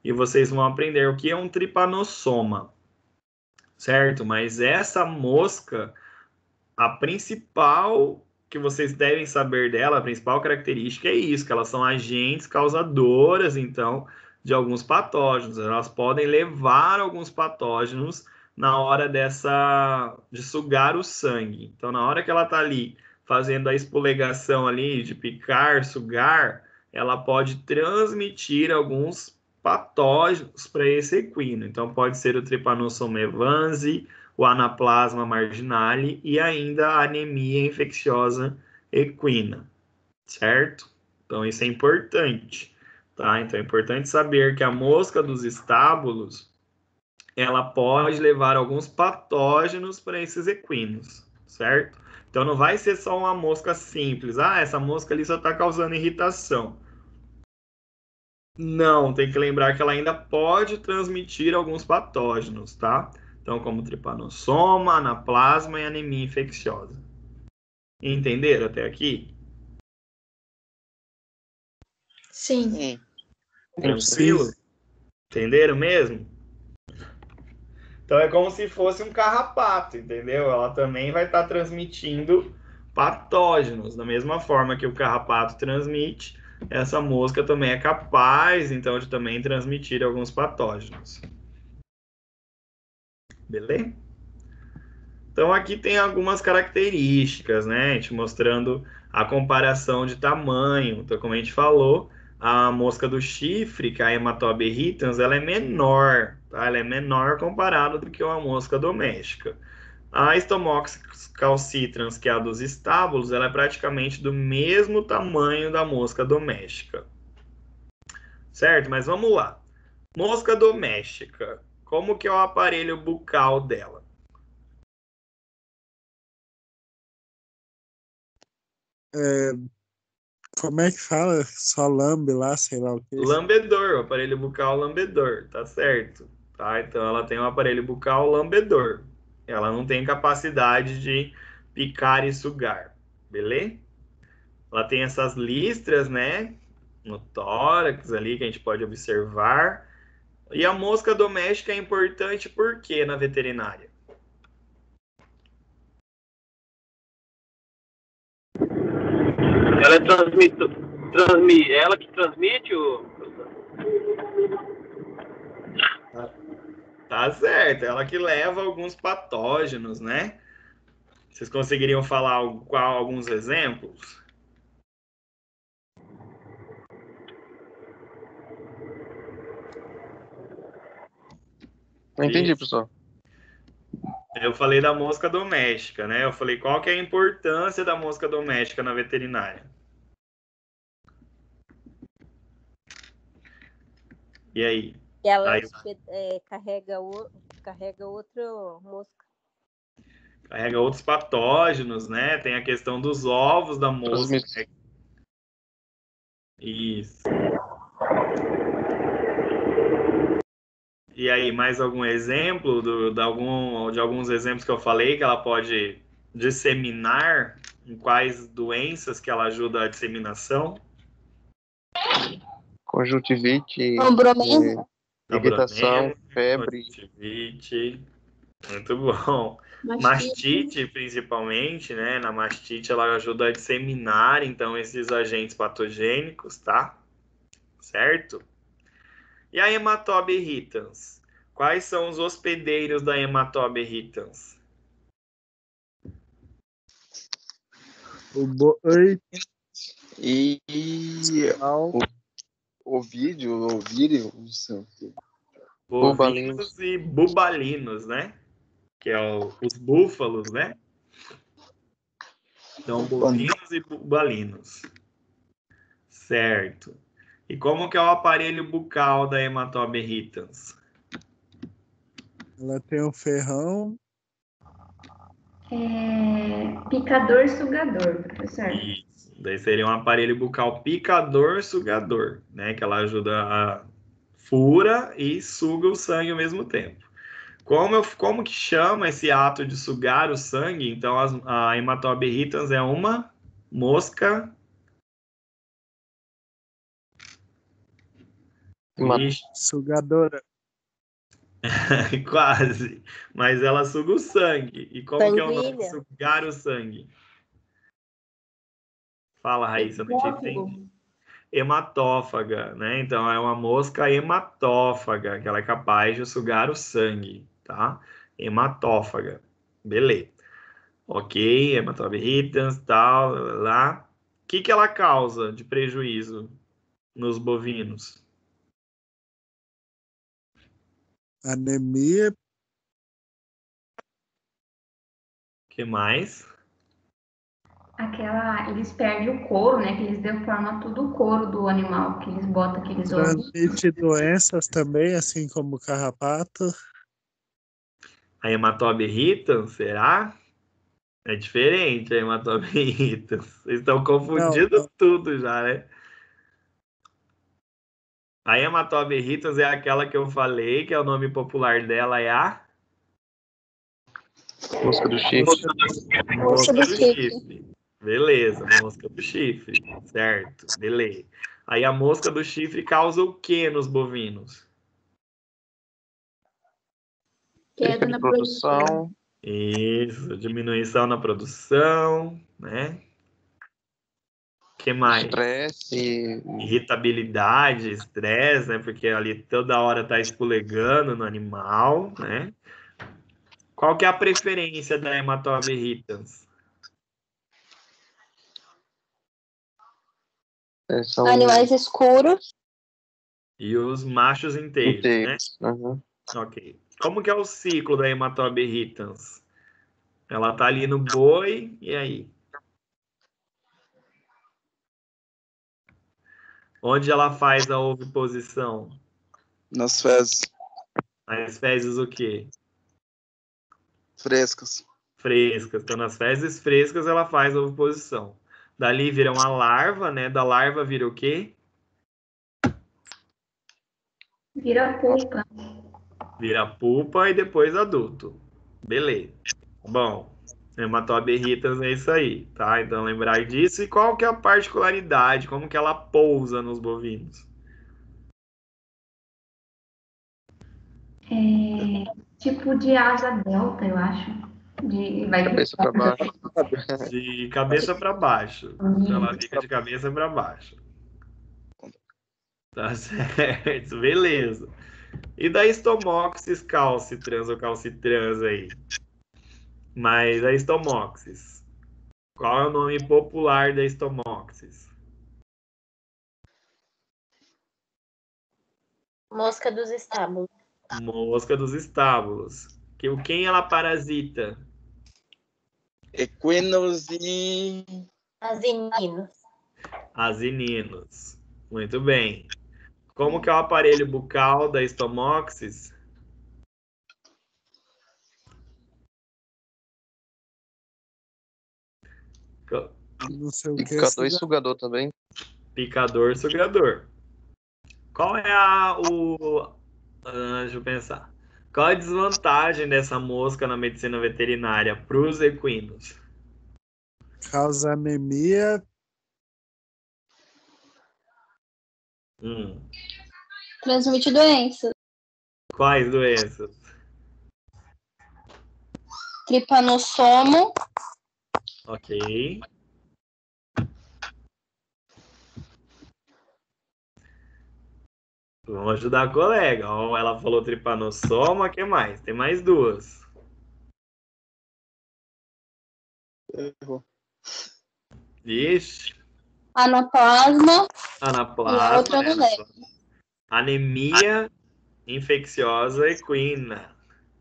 e vocês vão aprender o que é um tripanossoma, certo? Mas essa mosca, a principal que vocês devem saber dela, a principal característica é isso, que elas são agentes causadoras, então, de alguns patógenos. Elas podem levar alguns patógenos na hora de sugar o sangue. Então, na hora que ela está ali fazendo a espulegação ali, de picar, sugar, ela pode transmitir alguns patógenos para esse equino. Então, pode ser o Trypanosoma evans, o Anaplasma marginale e ainda a anemia infecciosa equina, certo? Então, isso é importante, tá? Então, é importante saber que a mosca dos estábulos, ela pode levar alguns patógenos para esses equinos, certo? Então, não vai ser só uma mosca simples. Ah, essa mosca ali só está causando irritação. Não, tem que lembrar que ela ainda pode transmitir alguns patógenos, tá? Então, como tripanossoma, anaplasma e anemia infecciosa. Entenderam até aqui? Sim. Tranquilo? Entenderam mesmo? Então, é como se fosse um carrapato, entendeu? Ela também vai estar transmitindo patógenos. Da mesma forma que o carrapato transmite, essa mosca também é capaz, então, de também transmitir alguns patógenos. Beleza? Então, aqui tem algumas características, né? A gente mostrando a comparação de tamanho. Então, como a gente falou, a mosca do chifre, que é a Hematoba irritans, ela é menor, tá? Ela é menor comparada do que uma mosca doméstica. A Stomoxys calcitrans, que é a dos estábulos, ela é praticamente do mesmo tamanho da mosca doméstica. Certo? Mas vamos lá. Mosca doméstica. Como que é o aparelho bucal dela? Como é que fala? Só lambe lá, sei lá o que. Lambedor, o aparelho bucal lambedor, tá certo? Tá? Então ela tem um aparelho bucal lambedor. Ela não tem capacidade de picar e sugar, beleza? Ela tem essas listras, né? No tórax ali que a gente pode observar. E a mosca doméstica é importante por quê na veterinária? Ela ela que transmite o. Tá certo, ela que leva alguns patógenos, né? Vocês conseguiriam falar alguns exemplos? Não entendi, professor. Eu falei da mosca doméstica, né? Eu falei qual que é a importância da mosca doméstica na veterinária. E aí? E ela Aí, carrega outro mosca. carrega outros patógenos, né? Tem a questão dos ovos da mosca. Isso. E aí, mais algum exemplo de alguns exemplos que eu falei que ela pode disseminar? Em quais doenças que ela ajuda a disseminação? Conjuntivite, Ambronema, irritação, febre. Conjuntivite. Muito bom. Mastite, principalmente, né? Na mastite, ela ajuda a disseminar, então, esses agentes patogênicos, tá? Certo? E a Hematoba irritans? Quais são os hospedeiros da Hematoba irritans? E ovírio, não sei. Bovinos e bubalinos, né? Que é os búfalos, né? Então, bovinos e bubalinos. Certo. E como que é o aparelho bucal da Hematoba irritans? Ela tem um ferrão. Picador-sugador, professor. Isso. Daí seria um aparelho bucal picador-sugador, né? Que ela ajuda a fura e suga o sangue ao mesmo tempo. Como que chama esse ato de sugar o sangue? Então, a Hematoba irritans é uma mosca Vixe, Sugadora. quase. Mas ela suga o sangue. E como que é o nome de Sanguínea. sugar o sangue? Fala, Raíssa, eu não te entendi. Hematófaga, né? Então é uma mosca hematófaga, que ela é capaz de sugar o sangue, tá? Hematófaga. Beleza. Ok, hematobiritans, tal, lá. O que ela causa de prejuízo nos bovinos? Anemia. O que mais? Eles perdem o couro, né? Que eles deformam tudo o couro do animal, que eles botam aqueles ovos. Transmite doenças também, assim como o carrapato. A hematobiritans, será? É diferente a hematobiritans. Vocês estão Não, confundindo tudo já, né? A hematobiritans é aquela que eu falei, que é o nome popular dela é a Mosca do chifre. mosca do chifre. Beleza, mosca do chifre. Certo, beleza. Aí a mosca do chifre causa o que nos bovinos? Queda Perda de na produção. produção. Isso, diminuição na produção, né? O que mais? Estresse. Irritabilidade, estresse, né? Porque ali toda hora tá escorregando no animal, né? Qual que é a preferência da hematobiritans? São Animais escuros. E os machos inteiros, né? inteiros. Uhum. Ok. Como que é o ciclo da hematobiritans? Ela tá ali no boi, e aí? Onde ela faz a oviposição? Nas fezes As fezes o quê? frescas. Frescas. Então, nas fezes frescas ela faz a oviposição. Dali vira uma larva, né? Da larva vira o quê? Vira polpa. Vira pupa e depois adulto. Beleza. Bom, hematobiritans é isso aí, tá? Então lembrar disso. E qual que é a particularidade? Como que ela pousa nos bovinos? Tipo de asa delta, eu acho. Vai Cabeça para baixo. De cabeça para baixo. Então ela fica de cabeça para baixo. Tá certo, beleza. E da Stomopsis calcitrans ou calcitrans aí? Mas a Stomopsis. Qual é o nome popular da Stomopsis? Mosca dos estábulos. Mosca dos estábulos. Quem ela parasita? Equinos e Asininos. Asininos. Muito bem. Como que é o aparelho bucal da Stomopsis? Não sei o que. Picador e sugador também. Picador, sugador. Qual é deixa eu pensar. Qual é a desvantagem dessa mosca na medicina veterinária para os equinos? Causa anemia. Transmite doenças. Quais doenças? Tripanossomo. Ok. Vamos ajudar a colega. Ó, ela falou tripanossoma, o que mais? Tem mais duas. erro. Vixe. Anaplasma. E a Anaplasma, outra eu né? não lembro. Anemia infecciosa equina.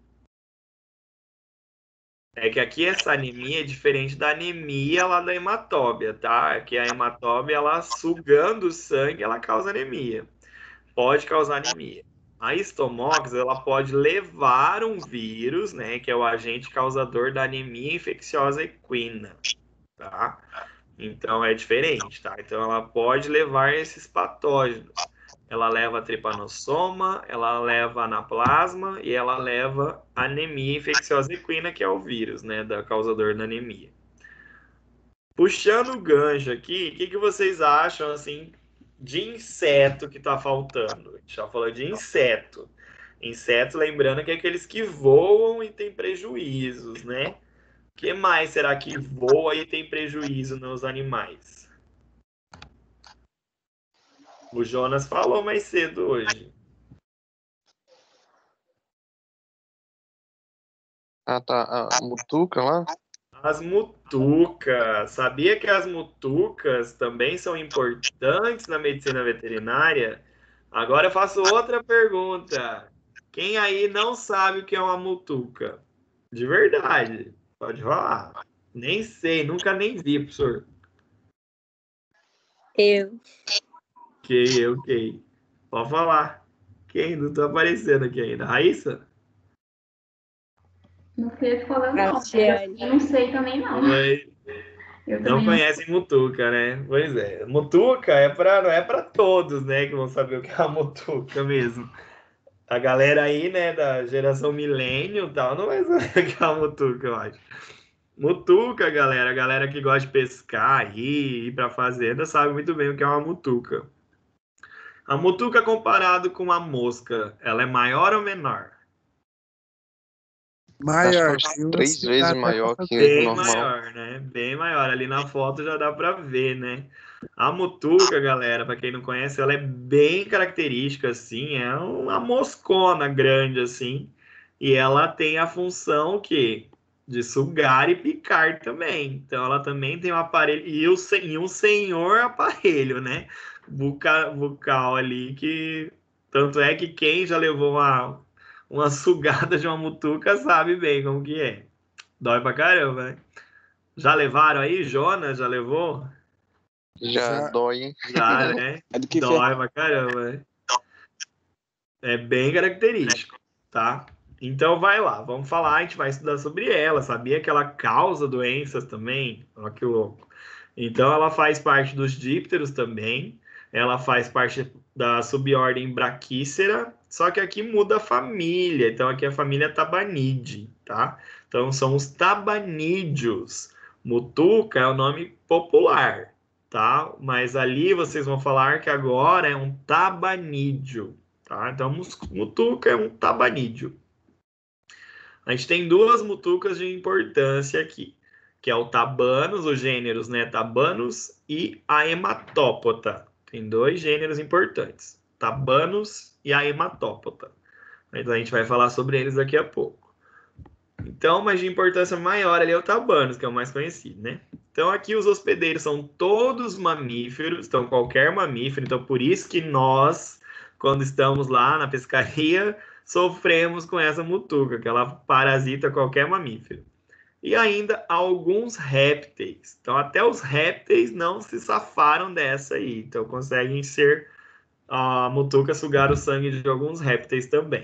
É que aqui essa anemia é diferente da anemia lá da hematóbia, tá? Aqui a hematóbia, ela sugando o sangue, ela causa anemia. Pode causar anemia. A Stomox, ela pode levar um vírus, né, que é o agente causador da anemia infecciosa equina, tá? Então é diferente, tá? Então ela pode levar esses patógenos. Ela leva tripanossoma, ela leva anaplasma e ela leva anemia infecciosa equina, que é o vírus, né, da causador da anemia. Puxando o gancho aqui, o que vocês acham, assim, de inseto que tá faltando. A gente já falou de inseto. Inseto, lembrando que é aqueles que voam e tem prejuízos, né? O que mais será que voa e tem prejuízo nos animais? O Jonas falou mais cedo hoje. Ah, tá. A mutuca lá? As mutucas. Sabia que as mutucas também são importantes na medicina veterinária? Agora eu faço outra pergunta. Quem aí não sabe o que é uma mutuca? De verdade. Pode falar. Nem sei, nunca nem vi, professor. Eu. Ok. Pode falar. Quem? Não tô aparecendo aqui ainda. Raíssa? Não sei o que falando, não. Cristiane. Eu não sei também, não. Oi. Eu Não também conhecem mutuca, né? Pois é. Mutuca não é para todos, né, que vão saber o que é a mutuca mesmo. A galera aí, né, da geração milênio e tal, não vai saber o que é a mutuca, eu acho. Mutuca, galera, a galera que gosta de pescar, ir pra fazenda, sabe muito bem o que é uma mutuca. A mutuca comparado com a mosca, ela é maior ou menor? Maior. Acho que tem uns umas 3 que vezes dá até maior pra que o Bem normal. maior, né? Bem maior. Ali na foto já dá para ver, né? A mutuca, galera, para quem não conhece, ela é bem característica, assim, é uma moscona grande, assim, e ela tem a função que de sugar e picar também. Então, ela também tem um aparelho e um senhor aparelho, né? Bucal ali que tanto é que quem já levou uma sugada de uma mutuca sabe bem como que é. Dói pra caramba, né? Já levaram aí? Jonas já levou? Já Já. dói, hein? Já, né? É do que Dói pra caramba, né? É bem característico, tá? Então vai lá, vamos falar, a gente vai estudar sobre ela. Sabia que ela causa doenças também? Olha que louco. Então ela faz parte dos dípteros também. Ela faz parte da subordem Brachycera, só que aqui muda a família. Então aqui é a família Tabanidae, tá? Então são os tabanídeos. Mutuca é o nome popular, tá? Mas ali vocês vão falar que agora é um tabanídeo, tá? Então mutuca é um tabanídeo. A gente tem duas mutucas de importância aqui, que é o Tabanus, os gêneros, né, Tabanus e a Hematópota. Tem dois gêneros importantes, Tabanus e a Hematópota. Então a gente vai falar sobre eles daqui a pouco. Então, mas de importância maior ali é o Tabanus, que é o mais conhecido, né? Então aqui os hospedeiros são todos mamíferos, então qualquer mamífero, então por isso que nós, quando estamos lá na pescaria, sofremos com essa mutuca, que ela parasita qualquer mamífero. E ainda alguns répteis. Então, até os répteis não se safaram dessa aí. Então, conseguem ser a mutuca sugar o sangue de alguns répteis também.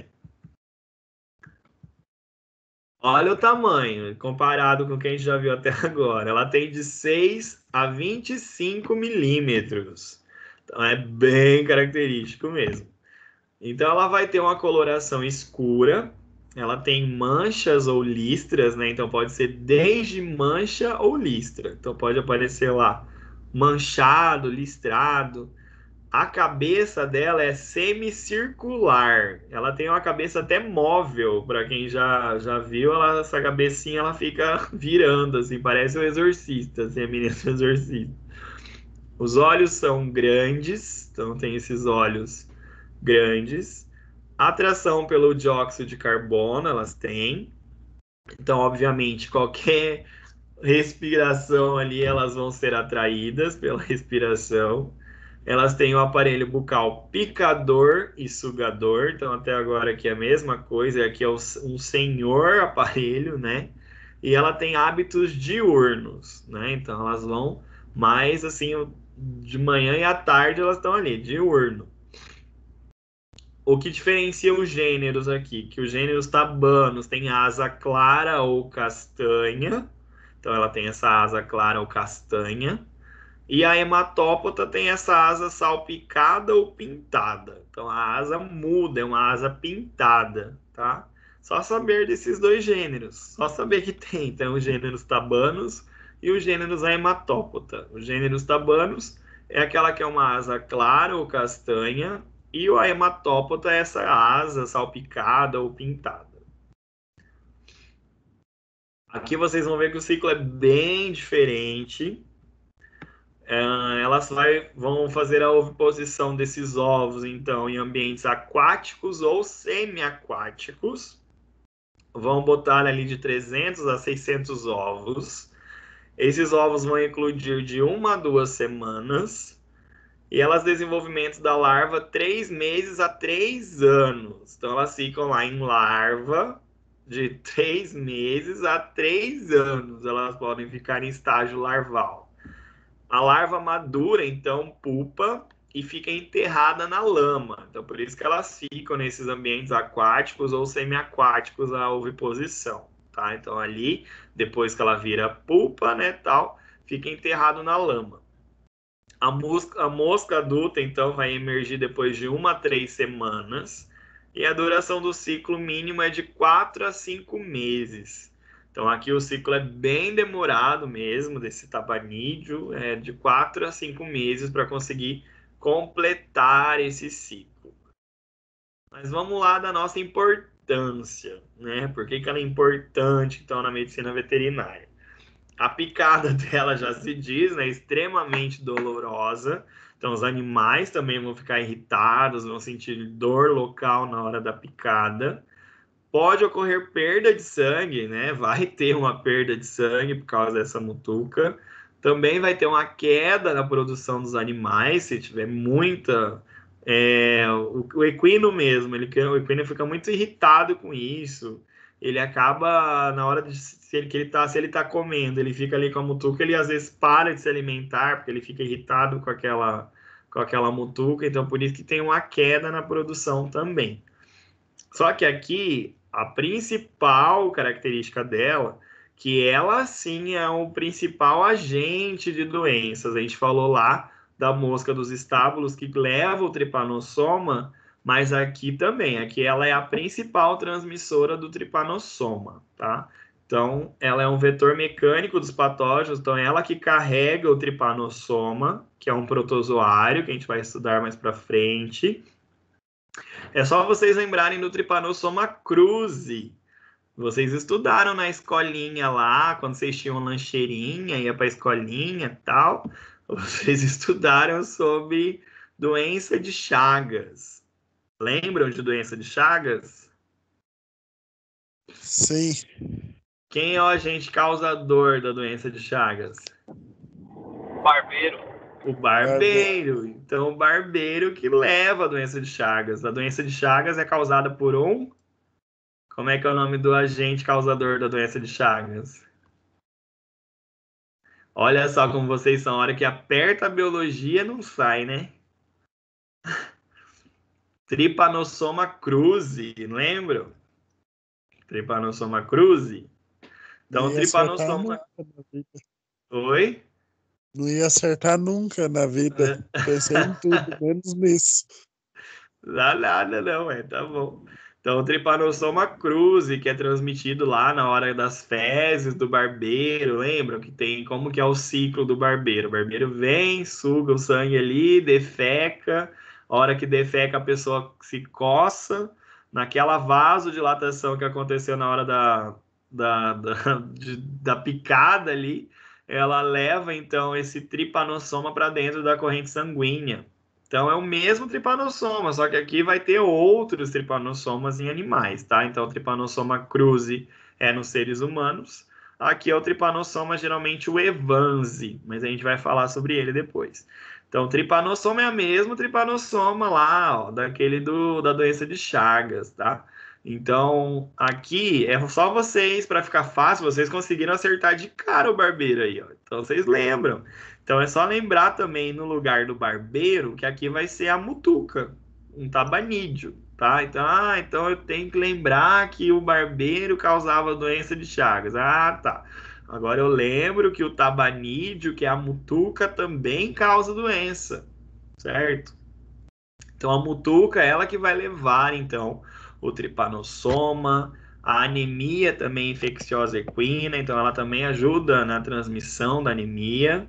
Olha o tamanho, comparado com o que a gente já viu até agora. Ela tem de 6 a 25 milímetros. Então, é bem característico mesmo. Então ela vai ter uma coloração escura, ela tem manchas ou listras, né? Então pode ser desde mancha ou listra. Então pode aparecer lá manchado, listrado. A cabeça dela é semicircular. Ela tem uma cabeça até móvel, para quem já viu, essa cabecinha ela fica virando assim, parece o exorcista, assim, a menina do exorcista. Os olhos são grandes, então tem esses olhos grandes. Atração pelo dióxido de carbono, elas têm. Então, obviamente, qualquer respiração ali, elas vão ser atraídas pela respiração. Elas têm o aparelho bucal picador e sugador. Então, até agora aqui é a mesma coisa. Aqui é um senhor aparelho, né? E ela tem hábitos diurnos, né? Então, elas vão mais assim, de manhã e à tarde elas estão ali, diurno. O que diferencia os gêneros aqui? Que os gêneros tabanos têm asa clara ou castanha. Então ela tem essa asa clara ou castanha. E a hematópota tem essa asa salpicada ou pintada. Então a asa muda, é uma asa pintada, tá? Só saber desses dois gêneros. Só saber que tem. Então os gêneros tabanos e os gêneros hematópota. Os gêneros tabanos é aquela que é uma asa clara ou castanha, e o hematópota é essa asa salpicada ou pintada. Aqui vocês vão ver que o ciclo é bem diferente. Elas vão fazer a oviposição desses ovos, então, em ambientes aquáticos ou semiaquáticos. Vão botar ali de 300 a 600 ovos. Esses ovos vão eclodir de 1 a 2 semanas. E elas desenvolvimento da larva 3 meses a 3 anos. Então, elas ficam lá em larva de 3 meses a 3 anos. Elas podem ficar em estágio larval. A larva madura, então, pupa e fica enterrada na lama. Então, por isso que elas ficam nesses ambientes aquáticos ou semiaquáticos a oviposição, tá? Então, ali, depois que ela vira pupa, né, tal, fica enterrado na lama. A mosca adulta, então, vai emergir depois de 1 a 3 semanas. E a duração do ciclo mínimo é de 4 a 5 meses. Então, aqui o ciclo é bem demorado mesmo, desse tabanídeo, de 4 a 5 meses para conseguir completar esse ciclo. Mas vamos lá da nossa importância, né? Por que ela é importante, então, na medicina veterinária? A picada dela já se diz, né? Extremamente dolorosa. Então, os animais também vão ficar irritados, vão sentir dor local na hora da picada. Pode ocorrer perda de sangue, né? Vai ter uma perda de sangue por causa dessa mutuca. Também vai ter uma queda na produção dos animais, se tiver muita... o equino mesmo, o equino fica muito irritado com isso. Ele acaba, na hora de... Se ele tá comendo, ele fica ali com a mutuca, ele às vezes para de se alimentar, porque ele fica irritado com aquela mutuca. Então, por isso que tem uma queda na produção também. Só que aqui, a principal característica dela, que ela sim é o principal agente de doenças. A gente falou lá da mosca dos estábulos que leva o tripanossoma, mas aqui também, aqui ela é a principal transmissora do tripanossoma, tá? Então, ela é um vetor mecânico dos patógenos, então ela que carrega o tripanossoma, que é um protozoário, que a gente vai estudar mais para frente. É só vocês lembrarem do Trypanosoma cruzi. Vocês estudaram na escolinha lá, quando vocês tinham lancheirinha, ia para a escolinha e tal. Vocês estudaram sobre doença de Chagas. Lembram de doença de Chagas? Sim. Quem é o agente causador da doença de Chagas? Barbeiro. O barbeiro. Então, o barbeiro que leva a doença de Chagas. A doença de Chagas é causada por um... Como é que é o nome do agente causador da doença de Chagas? Olha só como vocês são. A hora que aperta a biologia, não sai, né? Trypanosoma cruzi. Lembram? Trypanosoma cruzi. Então, Trypanosoma... Oi? Não ia acertar nunca na vida. Pensei em tudo, menos nisso. Não dá nada, não, tá bom. Então, o Trypanosoma cruzi, que é transmitido lá na hora das fezes do barbeiro, lembram que tem como que é o ciclo do barbeiro? O barbeiro vem, suga o sangue ali, defeca, a hora que defeca a pessoa se coça, naquela vasodilatação que aconteceu na hora da picada ali, ela leva, então, esse tripanossoma para dentro da corrente sanguínea. Então, é o mesmo tripanossoma, só que aqui vai ter outros tripanossomas em animais, tá? Então, o Trypanosoma cruzi é nos seres humanos. Aqui é o tripanossoma, geralmente o Evanzi, mas a gente vai falar sobre ele depois. Então, o tripanossoma é o mesmo tripanossoma lá, ó, daquele da doença de Chagas, tá? Então, aqui é só vocês, para ficar fácil, vocês conseguiram acertar de cara o barbeiro aí, ó. Então, vocês lembram. Então, é só lembrar também, no lugar do barbeiro, que aqui vai ser a mutuca, um tabanídeo, tá? Então eu tenho que lembrar que o barbeiro causava doença de Chagas. Ah, tá. Agora eu lembro que o tabanídeo, que é a mutuca, também causa doença, certo? Então, a mutuca é ela que vai levar, então, o tripanossoma, a anemia também infecciosa equina, então ela também ajuda na transmissão da anemia.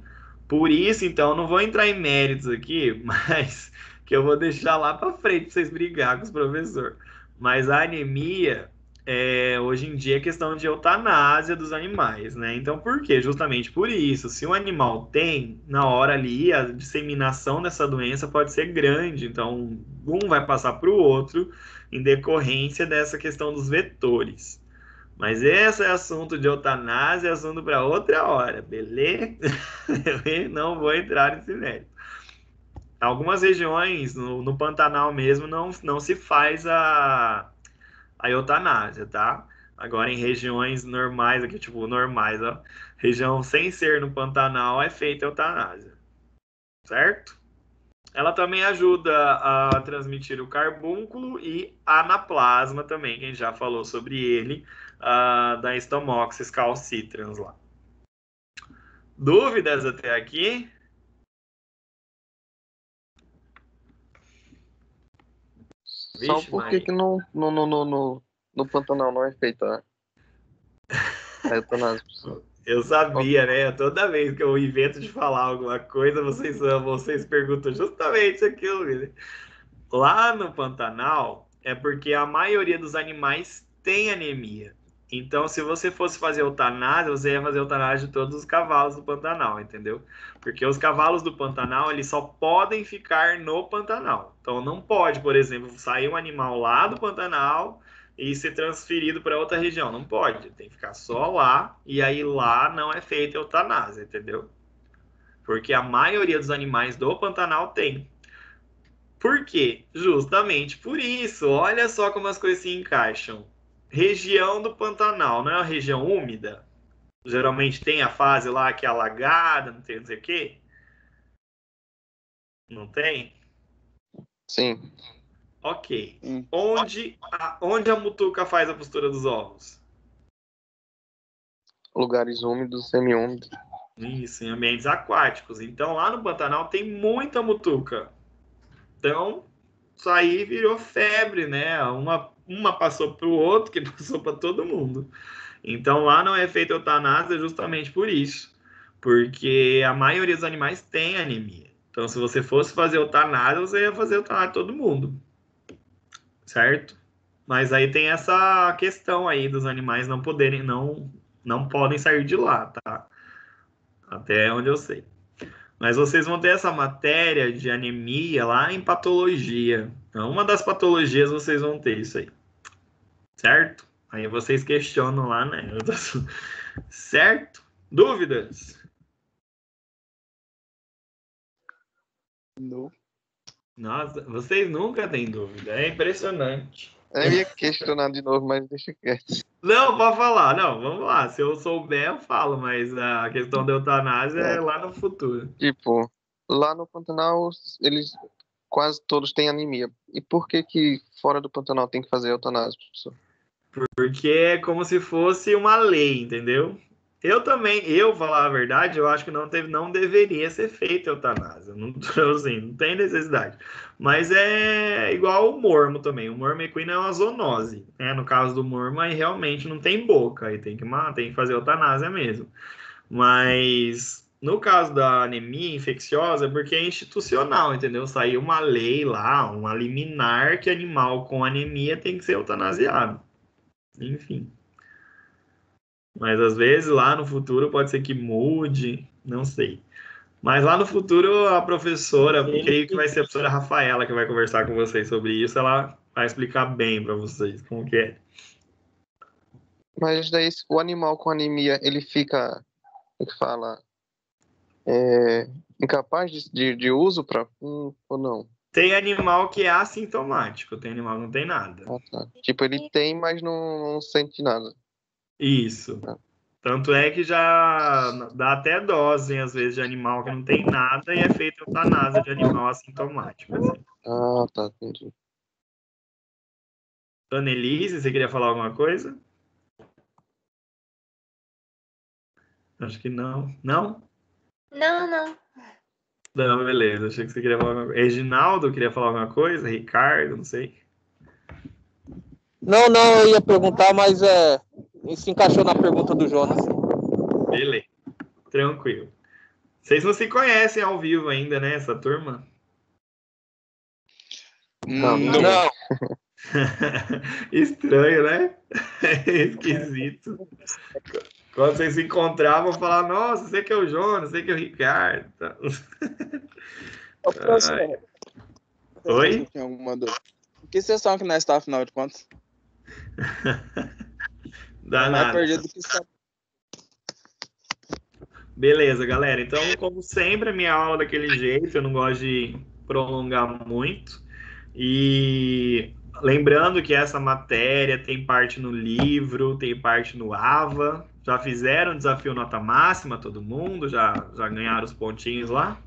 Por isso, então, eu não vou entrar em méritos aqui, mas que eu vou deixar lá para frente para vocês brigar com os professores. Mas a anemia, hoje em dia, é questão de eutanásia dos animais, né? Então, por quê? Justamente por isso. Se um animal tem, na hora ali, a disseminação dessa doença pode ser grande. Então, um vai passar para o outro em decorrência dessa questão dos vetores. Mas esse é assunto de eutanásia, é assunto para outra hora, beleza? Eu não vou entrar nesse mérito. Algumas regiões, no Pantanal mesmo, não se faz a eutanásia, tá? Agora, em regiões normais, aqui, tipo, normais, ó, região sem ser no Pantanal, é feita a eutanásia, certo? Ela também ajuda a transmitir o carbúnculo e anaplasma também, que a gente já falou sobre ele, da Stomoxys calcitrans lá. Dúvidas até aqui? Só por que no Pantanal não é feita a eutanásia? Eu sabia, né? Toda vez que eu invento de falar alguma coisa, vocês perguntam justamente aquilo. Né? Lá no Pantanal, é porque a maioria dos animais tem anemia. Então, se você fosse fazer eutanásia, você ia fazer eutanásia de todos os cavalos do Pantanal, entendeu? Porque os cavalos do Pantanal, eles só podem ficar no Pantanal. Então, não pode, por exemplo, sair um animal lá do Pantanal e ser transferido para outra região. Não pode, tem que ficar só lá, e aí lá não é feita eutanásia, entendeu? Porque a maioria dos animais do Pantanal tem. Por quê? Justamente por isso. Olha só como as coisas se encaixam. Região do Pantanal, não é uma região úmida? Geralmente tem a fase lá que é alagada, não tem, não sei o quê. Não tem? Sim. Ok. Onde a mutuca faz a postura dos ovos? Lugares úmidos, semi-úmidos. Isso, em ambientes aquáticos. Então, lá no Pantanal tem muita mutuca. Então, isso aí virou febre, né? Uma passou para o outro, que passou para todo mundo. Então, lá não é feita eutanásia justamente por isso. Porque a maioria dos animais tem anemia. Então, se você fosse fazer eutanásia, você ia fazer eutanásia de todo mundo. Certo? Mas aí tem essa questão aí dos animais não podem sair de lá, tá? Até onde eu sei. Mas vocês vão ter essa matéria de anemia lá em patologia. Então, uma das patologias vocês vão ter isso aí. Certo? Aí vocês questionam lá, né? Certo? Dúvidas? Não. Nossa, vocês nunca têm dúvida. É impressionante. Eu ia questionar de novo, mas deixa quieto. Não, pode falar. Não, vamos lá. Se eu souber, eu falo. Mas a questão da eutanásia é lá no futuro. Tipo, lá no Pantanal, eles quase todos têm anemia. E por que fora do Pantanal tem que fazer eutanásia, professor? Porque é como se fosse uma lei, entendeu? Eu falar a verdade, eu acho que não deveria ser feita eutanásia. Não, assim, não tem necessidade. Mas é igual o mormo também. O mormo equino é uma zoonose. Né? No caso do mormo, aí realmente não tem boca. Aí tem que fazer eutanásia mesmo. Mas no caso da anemia infecciosa, é porque é institucional, entendeu? Saiu uma lei lá, uma liminar que animal com anemia tem que ser eutanasiado. Enfim. Mas às vezes lá no futuro pode ser que mude, não sei. Mas lá no futuro a professora, creio que vai ser a professora Rafaela que vai conversar com vocês sobre isso, ela vai explicar bem para vocês como que é. Mas daí o animal com anemia, ele fica, como que fala, incapaz de uso ou não? Tem animal que é assintomático, tem animal que não tem nada. Ah, tá. Tipo, ele tem, mas não sente nada. Isso. Tanto é que já dá até dose, às vezes, de animal que não tem nada e é feita eutanásia de animal assintomático. Assim. Ah, tá, entendi. Dona Elise, você queria falar alguma coisa? Acho que não. Não? Não. Não, beleza. Achei que você queria falar alguma coisa. Reginaldo queria falar alguma coisa? Ricardo, não sei. Não, eu ia perguntar, mas se encaixou na pergunta do Jonas. Beleza. Tranquilo. Vocês não se conhecem ao vivo ainda, né, essa turma? Não. Estranho, né? Esquisito. Quando vocês se encontravam, falavam, nossa, sei que é o Jonas, sei que é o Ricardo. Ô, professor, Oi? tem alguma dúvida? Que sessão que nós está, afinal de contas? Dá Mais nada. perdido do que sabe. Beleza, galera. Então, como sempre, a minha aula é daquele jeito, eu não gosto de prolongar muito. E lembrando que essa matéria tem parte no livro, tem parte no AVA. Já fizeram o desafio nota máxima, todo mundo? Já ganharam os pontinhos lá?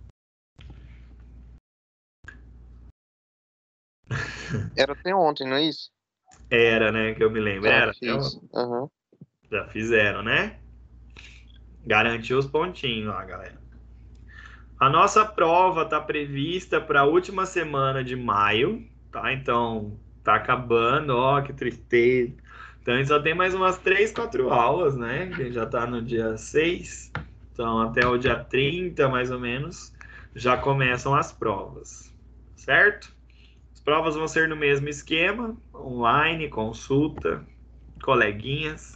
Era até ontem, não é isso? Era, né? Que eu me lembro. Era. Fiz. Uhum. Já fizeram, né? Garantiu os pontinhos lá, galera. A nossa prova está prevista para a última semana de maio, tá? Então, tá acabando, ó, que tristeza. Então, a gente só tem mais umas 3, 4 aulas, né? Que a gente já tá no dia 6. Então, até o dia 30, mais ou menos, já começam as provas, certo? As provas vão ser no mesmo esquema, online, consulta, coleguinhas.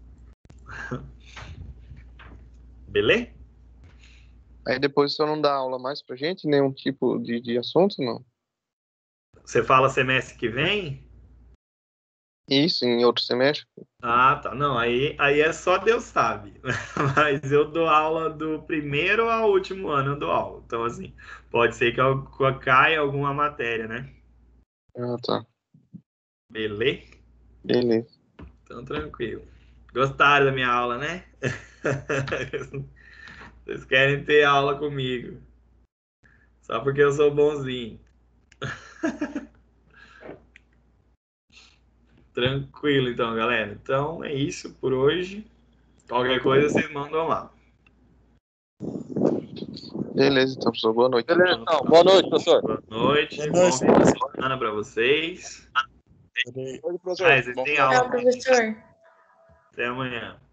Beleza? Aí depois você não dá aula mais pra gente? Nenhum tipo de assunto, não? Você fala semestre que vem? Isso, em outro semestre? Ah, tá. Não, aí é só Deus sabe. Mas eu dou aula do primeiro ao último ano, eu dou aula. Então, assim, pode ser que eu caia alguma matéria, né? Ah, tá. Beleza? Beleza. Então, tranquilo. Gostaram da minha aula, né? Vocês querem ter aula comigo. Só porque eu sou bonzinho. Tranquilo, então, galera. Então, é isso por hoje. Qualquer coisa, vocês mandam lá. Beleza, então, professor. Boa noite. Beleza, então. Boa noite, professor. Boa noite. Boa Bom noite. fim de semana para vocês. Peraí. Oi, professor. Vocês Bom têm final de aula. Tchau, professor. Até amanhã.